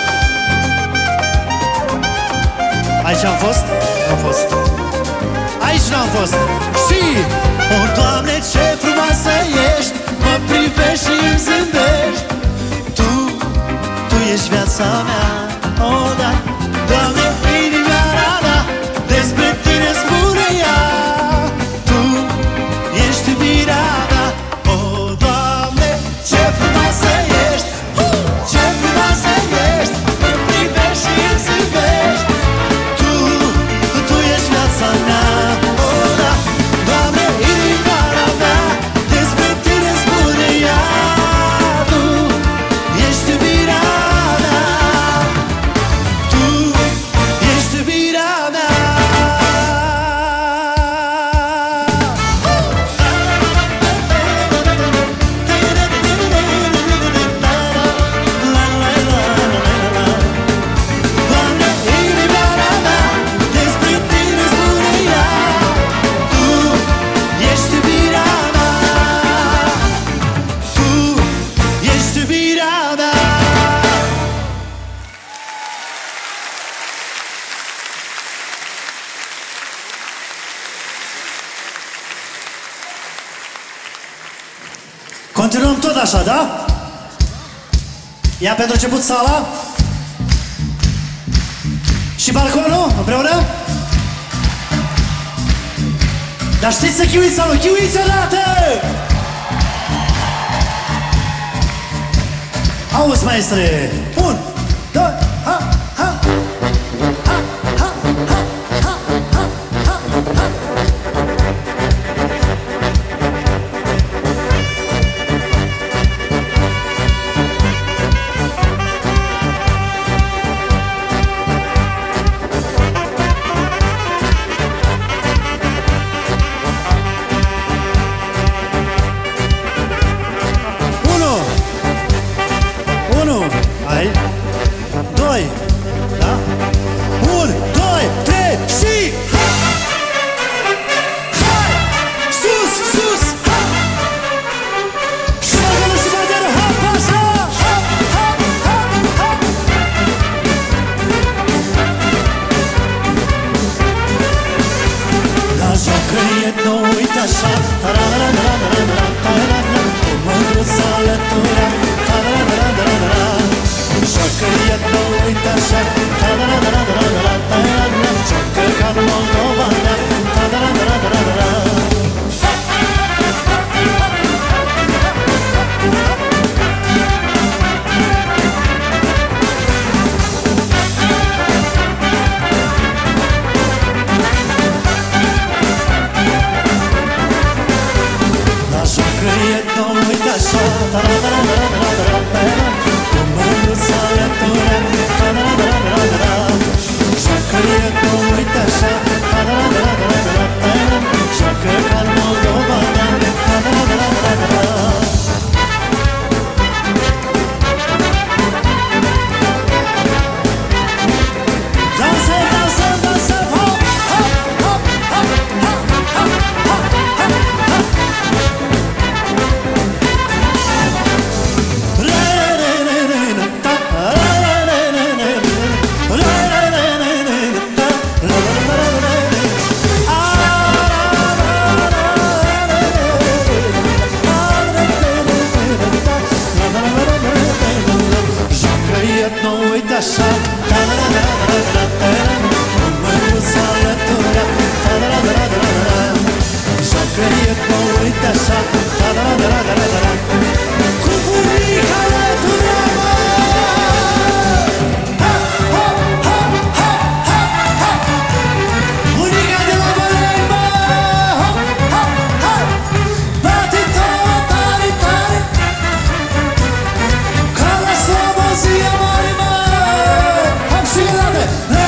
Aici am fost? Am fost. Aici n-am fost. Și, o, Doamne, ce frumoasă ești, mă privești și îmi zâmbești. Tu, Tu ești viața mea, o, da, Doamne, inimioara mea, despre Tine spune ea. Tu ești iubirea mea, o, Doamne, ce frumoasă ești, ce frumoasă ești, mă privești și îmi zâmbești. Tu, Tu ești viața mea, o, da, Doamne, inimioara mea, despre Tine spune ea. Tu ești iubirea mea, Tu ești iubirea mea. Doamne, inimioara mea, despre Tine spune ea. Tu ești iubirea mea, Tu ești iubirea mea. Continuăm tot așa, da? Ia pentru început sala și balconul împreună. Dar știți să chiuiți sau nu? Chiuiți odată! Auzi, maestre! Un, doi, ha, ha! Ha, ha, ha, ha, ha, ha, ha! Unu! Unu! Hai! Doi! Da? Un, doi, trei și... Hai! Sus, sus! Ha! Și acolo și mai dără! Hop, așa! Hop, hop, hop, hop! La joacă e nou, uite așa! Ta-ra-ra-ra-ra-ra-ra, ta-ra-ra-ra-ra, cu mândruța alătura, ta-ra-ra-ra-ra-ra-ra. Joacă e nou, uite așa! Ta-ra-ra-ra-ra-ra-ra, ta-ra-ra-ra-ra, joacă ca în Moldova, ta-ra-ra-ra-ra-ra-ra. La joacă e nou, uite așa! Ta-ra-ra-ra-ra-ra-ra, ta-ra-ra-ra-ra, cu mândruța alătura, ta-ra-ra-ra-ra-ra. toate!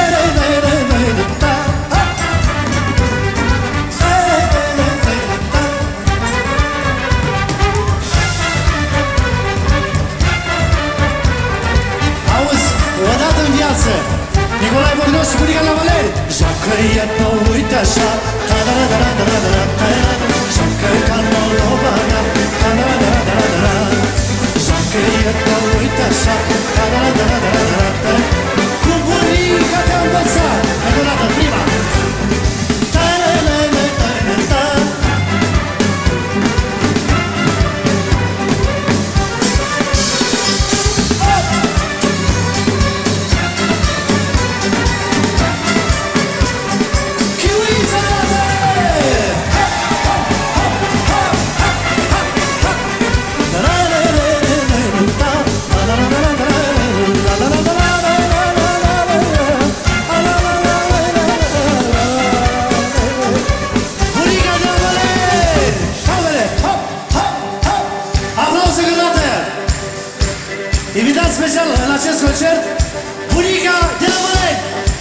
Auzi, odată în viață, Nicolae Bordeaux și bunica la Valeri. Joacă-i pe uite așa, joacă-i ca molovana, joacă-i pe uite așa, cum bunica te-a învățat. Încă o dată, prima. Invitat special în acest concert, bunica de la Valeri!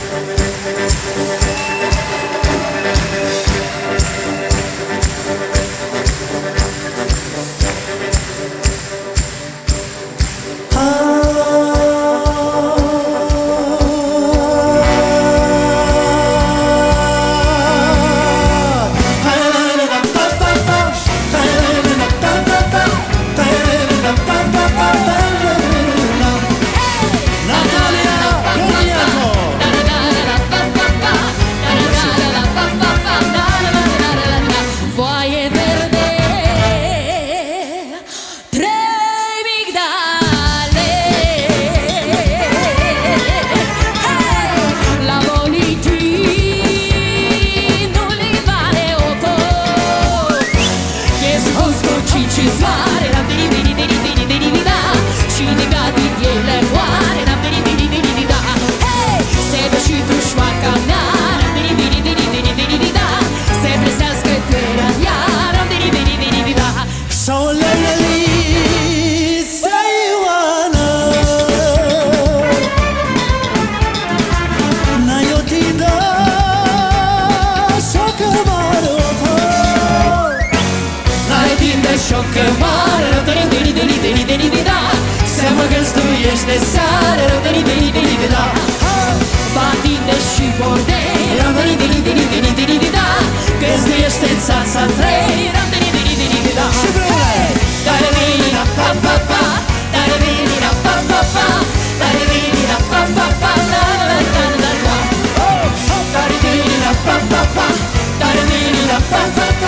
de seară, rău-dări, dări, dări, dări, da. Batine și bordei, rău-dări, dări, dări, dări, dări, dări, da. Găzduiește țața trei, rău-dări, dări, dări, dări, da. Și vreule! Dare vini, la pa, pa, pa, dare vini, la pa, pa, pa, dare vini, la pa, pa, pa, la, la, la, la, la. Dare vini, la pa, pa, pa, dare vini, la pa, pa, pa.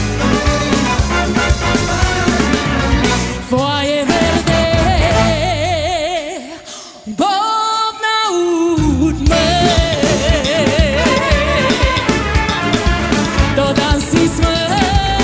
Foaie verde, Bob n-aud-mă, tot dansis-mă.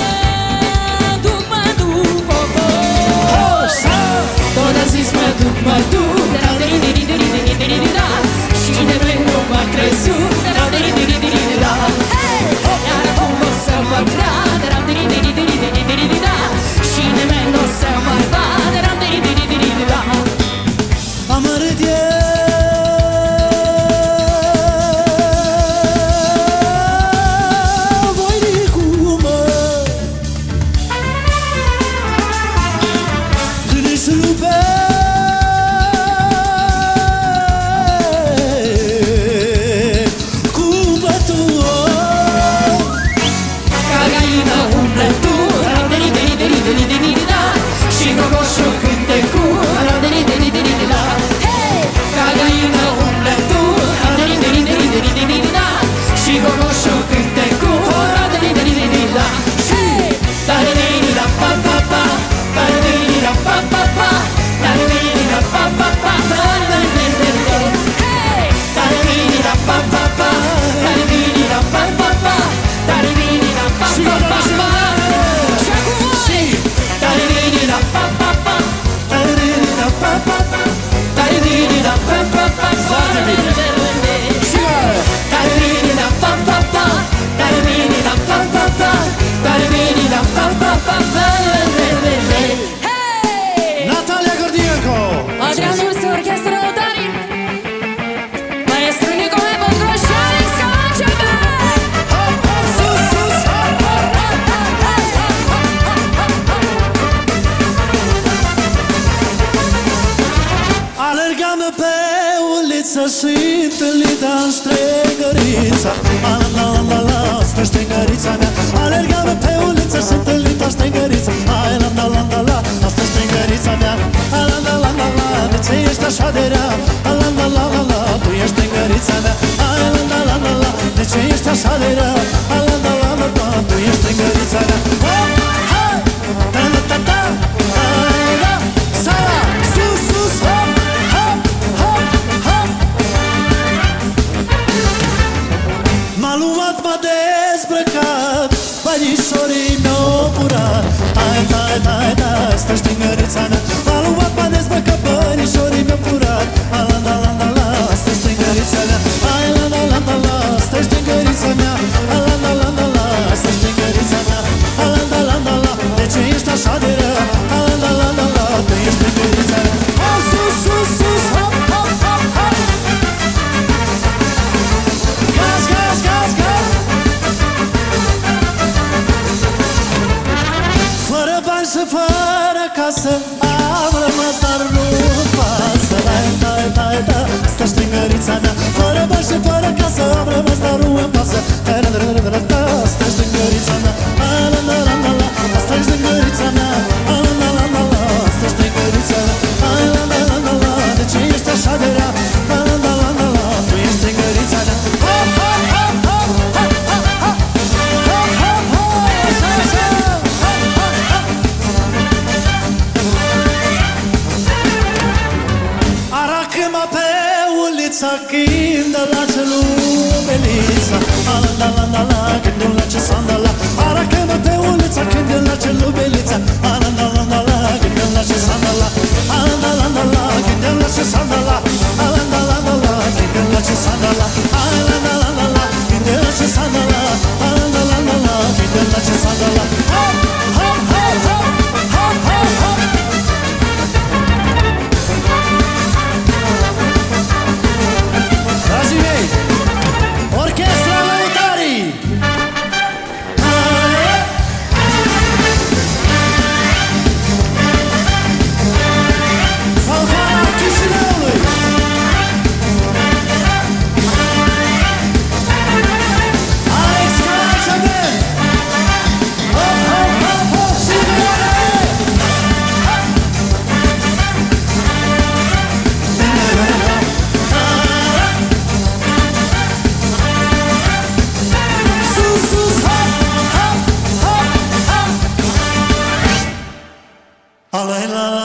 Paulița și întâlnita în ștrengărița. La la la la la, asta ștrengărița mea. Alergam pe uliță și întâlnita ștrengărița. Hai la la la la la, asta ștrengărița mea. La la la la la, de ce ești așa de rea? La la la la la, tu ești ștrengărița mea. Hai la la la la la, de ce ești așa de rea? La la la la la, tu ești ștrengărița mea. Hop, hai, ta ta ta ta, hai la, sala, sus sus, hop, hop, hop, hop. M-a luat, m-a dezbrăcat, banișorii mi-au furat. Hai, hai, hai, hai, stă ștrengărița mea. M-a luat, m-a dezbrăcat, banișorii mi-au furat. La la la la la, stă ștrengărița mea. Hai, la la la la la, stă ștrengărița mea. La la la la la, stă ștrengărița mea. La la la la la, de ce ești așa de rea? La la la la la, tu ești ștrengărița mea. Hop, sus, sus, sus, hop, hop, hop, hop. Gaz, gaz, gaz, gaz. Fără bani și fără casă am rămas, dar nu-mi pasă. Dai, dai, dai, dai, stă ștrengărița mea. Fără bani și fără casă am rămas, dar nu-mi pasă. Dai, dai, dai, dai, dai, stă ștrengărița mea. La la la la la la, stă ștrengărița mea. La la la la la, stă ștrengărița mea. La la la la la la, de ce ești așa de rea? La la la la la la, tu ești ștrengărița mea. Hop, hop, hop, hop, hop, hop, hop. Hop, hop, hop, așa, așa. Hop, hop, hop. Aracă-mă pe ulița când la celubelița. La la la la la, când la ce sandala. Aracă-mă pe ulița când la celubelița. La la la la la, când la ce sandala. La la la la la, când la ce sandala. La la la la la, când la ce sandala. La la la la la, când la ce sandala. La la la la la, când la ce sandala. Hop, hop, hop, hop, hop, hop, hop. Dragii mei, Orchestra Lăutarii! Fanfara Chișinăului! Alex Calaciaben! Hop, hop, hop, hop, și vioare! Sus, sus, hop, hop, hop, hop. Alai la la.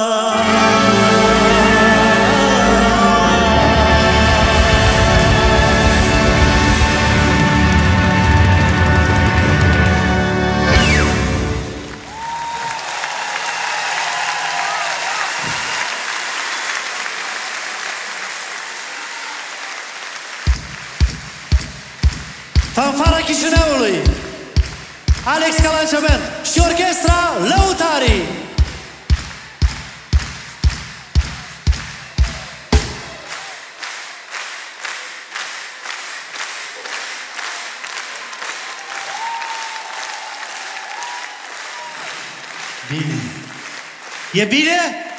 Fanfara Chișinăului, Alex Calaciaben și Orchestra Lăutarii. Bine. E bine?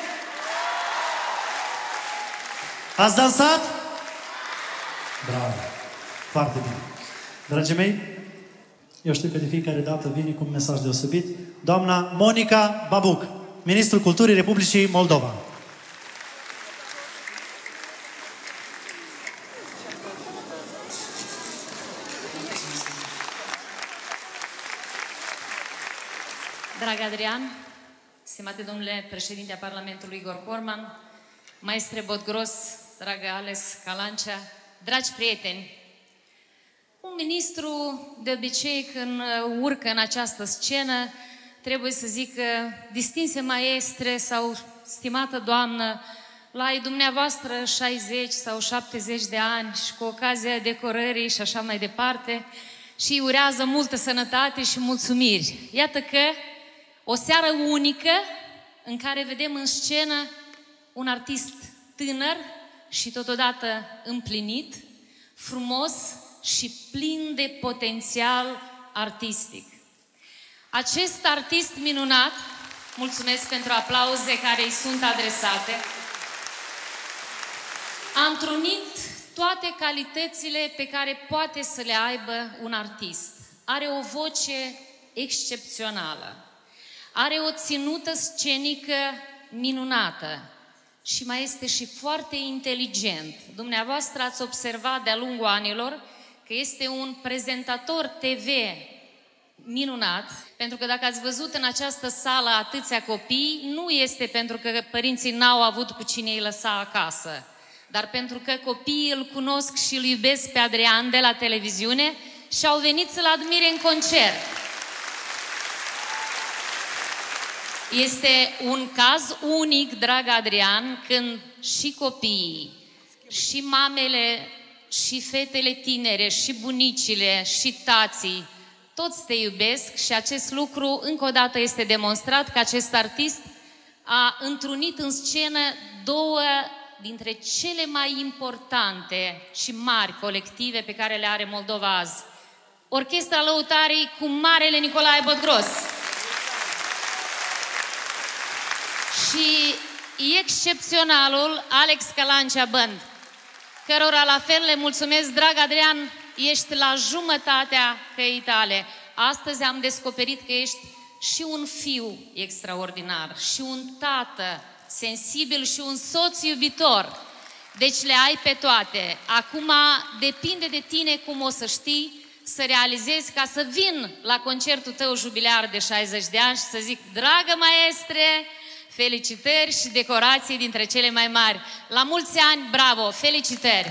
Ați dansat? Bravo. Foarte bine. Dragii mei, eu știu că de fiecare dată vine cu un mesaj deosebit. Doamna Monica Babuc, Ministrul Culturii Republicii Moldova. Drag Adrian, stimate domnule președinte a Parlamentului Igor Corman, maestre Bodgros, dragă Alex Calancea, dragi prieteni, un ministru de obicei când urcă în această scenă trebuie să zică distinse maestre sau stimată doamnă, la ai dumneavoastră șaizeci sau șaptezeci de ani și cu ocazia decorării și așa mai departe și îi urează multă sănătate și mulțumiri. Iată că o seară unică în care vedem în scenă un artist tânăr și totodată împlinit, frumos și plin de potențial artistic. Acest artist minunat, mulțumesc pentru aplauze care îi sunt adresate, Am întrunit toate calitățile pe care poate să le aibă un artist. Are o voce excepțională, are o ținută scenică minunată și mai este și foarte inteligent. Dumneavoastră ați observat de-a lungul anilor că este un prezentator T V minunat, pentru că dacă ați văzut în această sală atâția copii, nu este pentru că părinții n-au avut cu cine îi lăsa acasă, dar pentru că copiii îl cunosc și îl iubesc pe Adrian de la televiziune și au venit să-l admire în concert. Este un caz unic, drag Adrian, când și copiii, și mamele, și fetele tinere, și bunicile, și tații, toți te iubesc și acest lucru încă o dată este demonstrat că acest artist a întrunit în scenă două dintre cele mai importante și mari colective pe care le are Moldova azi. Orchestra Lăutarii cu Marele Nicolae Botgros. Și excepționalul Alex Calancea Band, cărora la fel le mulțumesc. Drag Adrian, ești la jumătatea căii tale. Astăzi am descoperit că ești și un fiu extraordinar, și un tată sensibil și un soț iubitor. Deci le ai pe toate. Acum depinde de tine cum o să știi să realizezi ca să vin la concertul tău jubilear de șaizeci de ani și să zic: dragă maestre, felicitări și decorații dintre cele mai mari. La mulți ani, bravo, felicitări!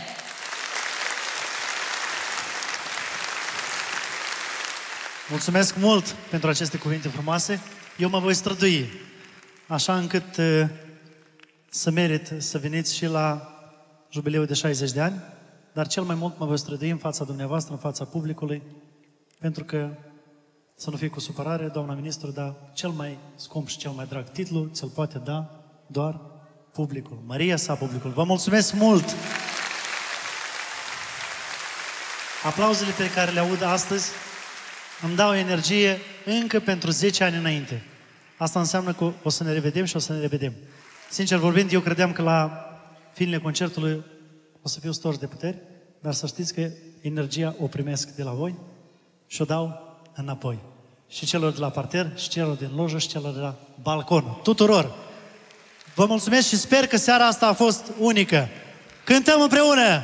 Mulțumesc mult pentru aceste cuvinte frumoase. Eu mă voi strădui așa încât uh, să merit să veniți și la jubileul de șaizeci de ani, dar cel mai mult mă voi strădui în fața dumneavoastră, în fața publicului, pentru că, să nu fie cu supărare, doamna ministru, dar cel mai scump și cel mai drag titlu ți-l poate da doar publicul. Maria sa publicul. Vă mulțumesc mult! Aplauzele pe care le aud astăzi îmi dau energie încă pentru zece ani înainte. Asta înseamnă că o să ne revedem și o să ne revedem. Sincer vorbind, eu credeam că la finele concertului o să fiu storj de puteri, dar să știți că energia o primesc de la voi și o dau înapoi. Și celor de la parter, și celor din lojă, și celor de la balcon. Tuturor! Vă mulțumesc și sper că seara asta a fost unică. Cântăm împreună!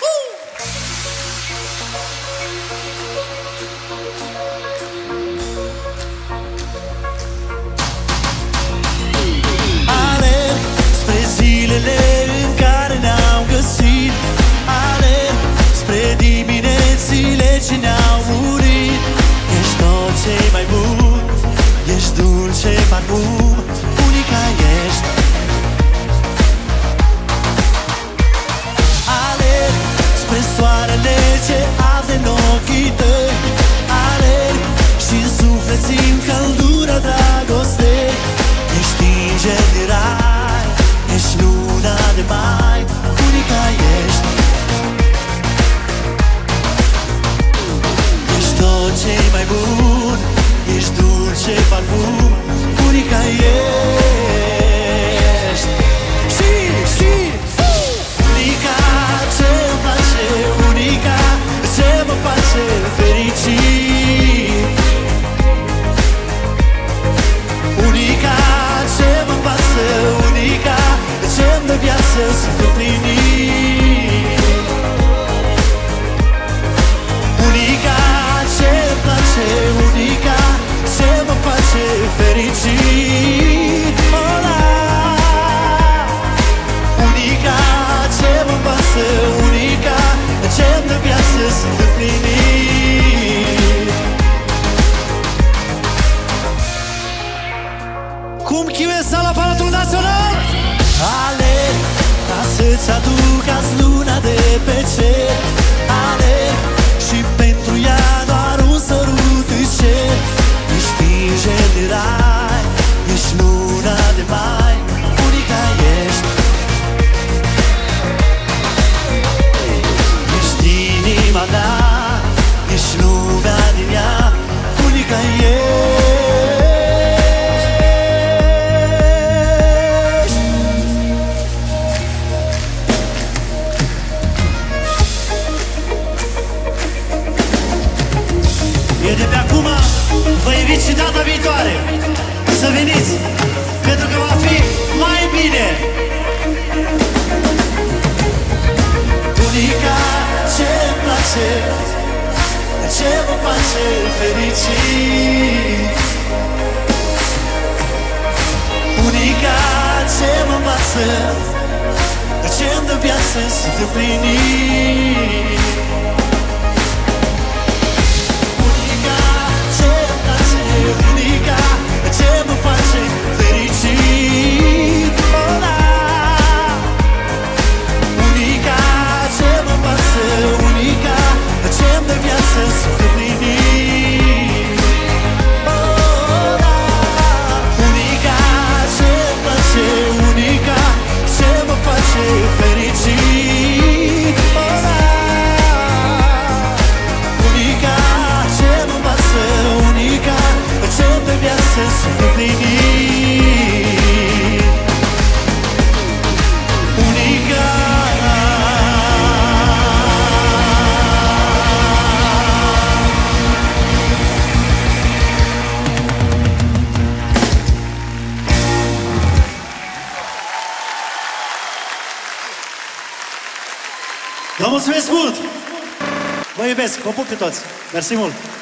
Zilele în care ne-am găsit, alerg spre diminețile ce ne-au murit. Ești tot ce mai bun, ești dulce parfum, unica ești. Alerg spre soarele ce arde în ochii tăi, alerg și-n suflet simt căldura dragostei. Ești înger de rai, ești luna de mai, unica ești. Ești tot ce mai bun, ești dulce parfum, unica ești. Și, și, unica ce-mi place, unica ce mă face fericit. Unica ce mă pasă, unica ce-mi dă viață să fiu plinit. Unica ce-mi place, unica ce mă face fericit. Ola! Unica ce mă pasă, unica ce-mi dă viață să fiu plinit. Cum chiuie sala Palatul Național? Alerg ca să-ți aduc azi luna de pe cer. Alerg și pentru ea doar un sărut îți cer. Ești înger de rai, ești luna de mai, unica ești. Ești inima mea, ești lumea din ea, unica ești. Vă invit și data viitoare să veniți, pentru că va fi mai bine. Unica ce-mi place, ce mă face fericit, unica ce mă învață, ce-mi dă viață să te împlinit. Unica ce-mi place, unica ce mă face fericit, oh, da. Unica ce mă învață, unica ce-mi dă viață să te împlinit, oh, da. Unica ce-mi place, unica ce mă face fericit, oh, da. Unica ce mă învață, unica ce-mi dă viață să te împlinit. Unica. Vă mulțumesc mult! Vă iubesc, vă pup pe toți! Mersi mult!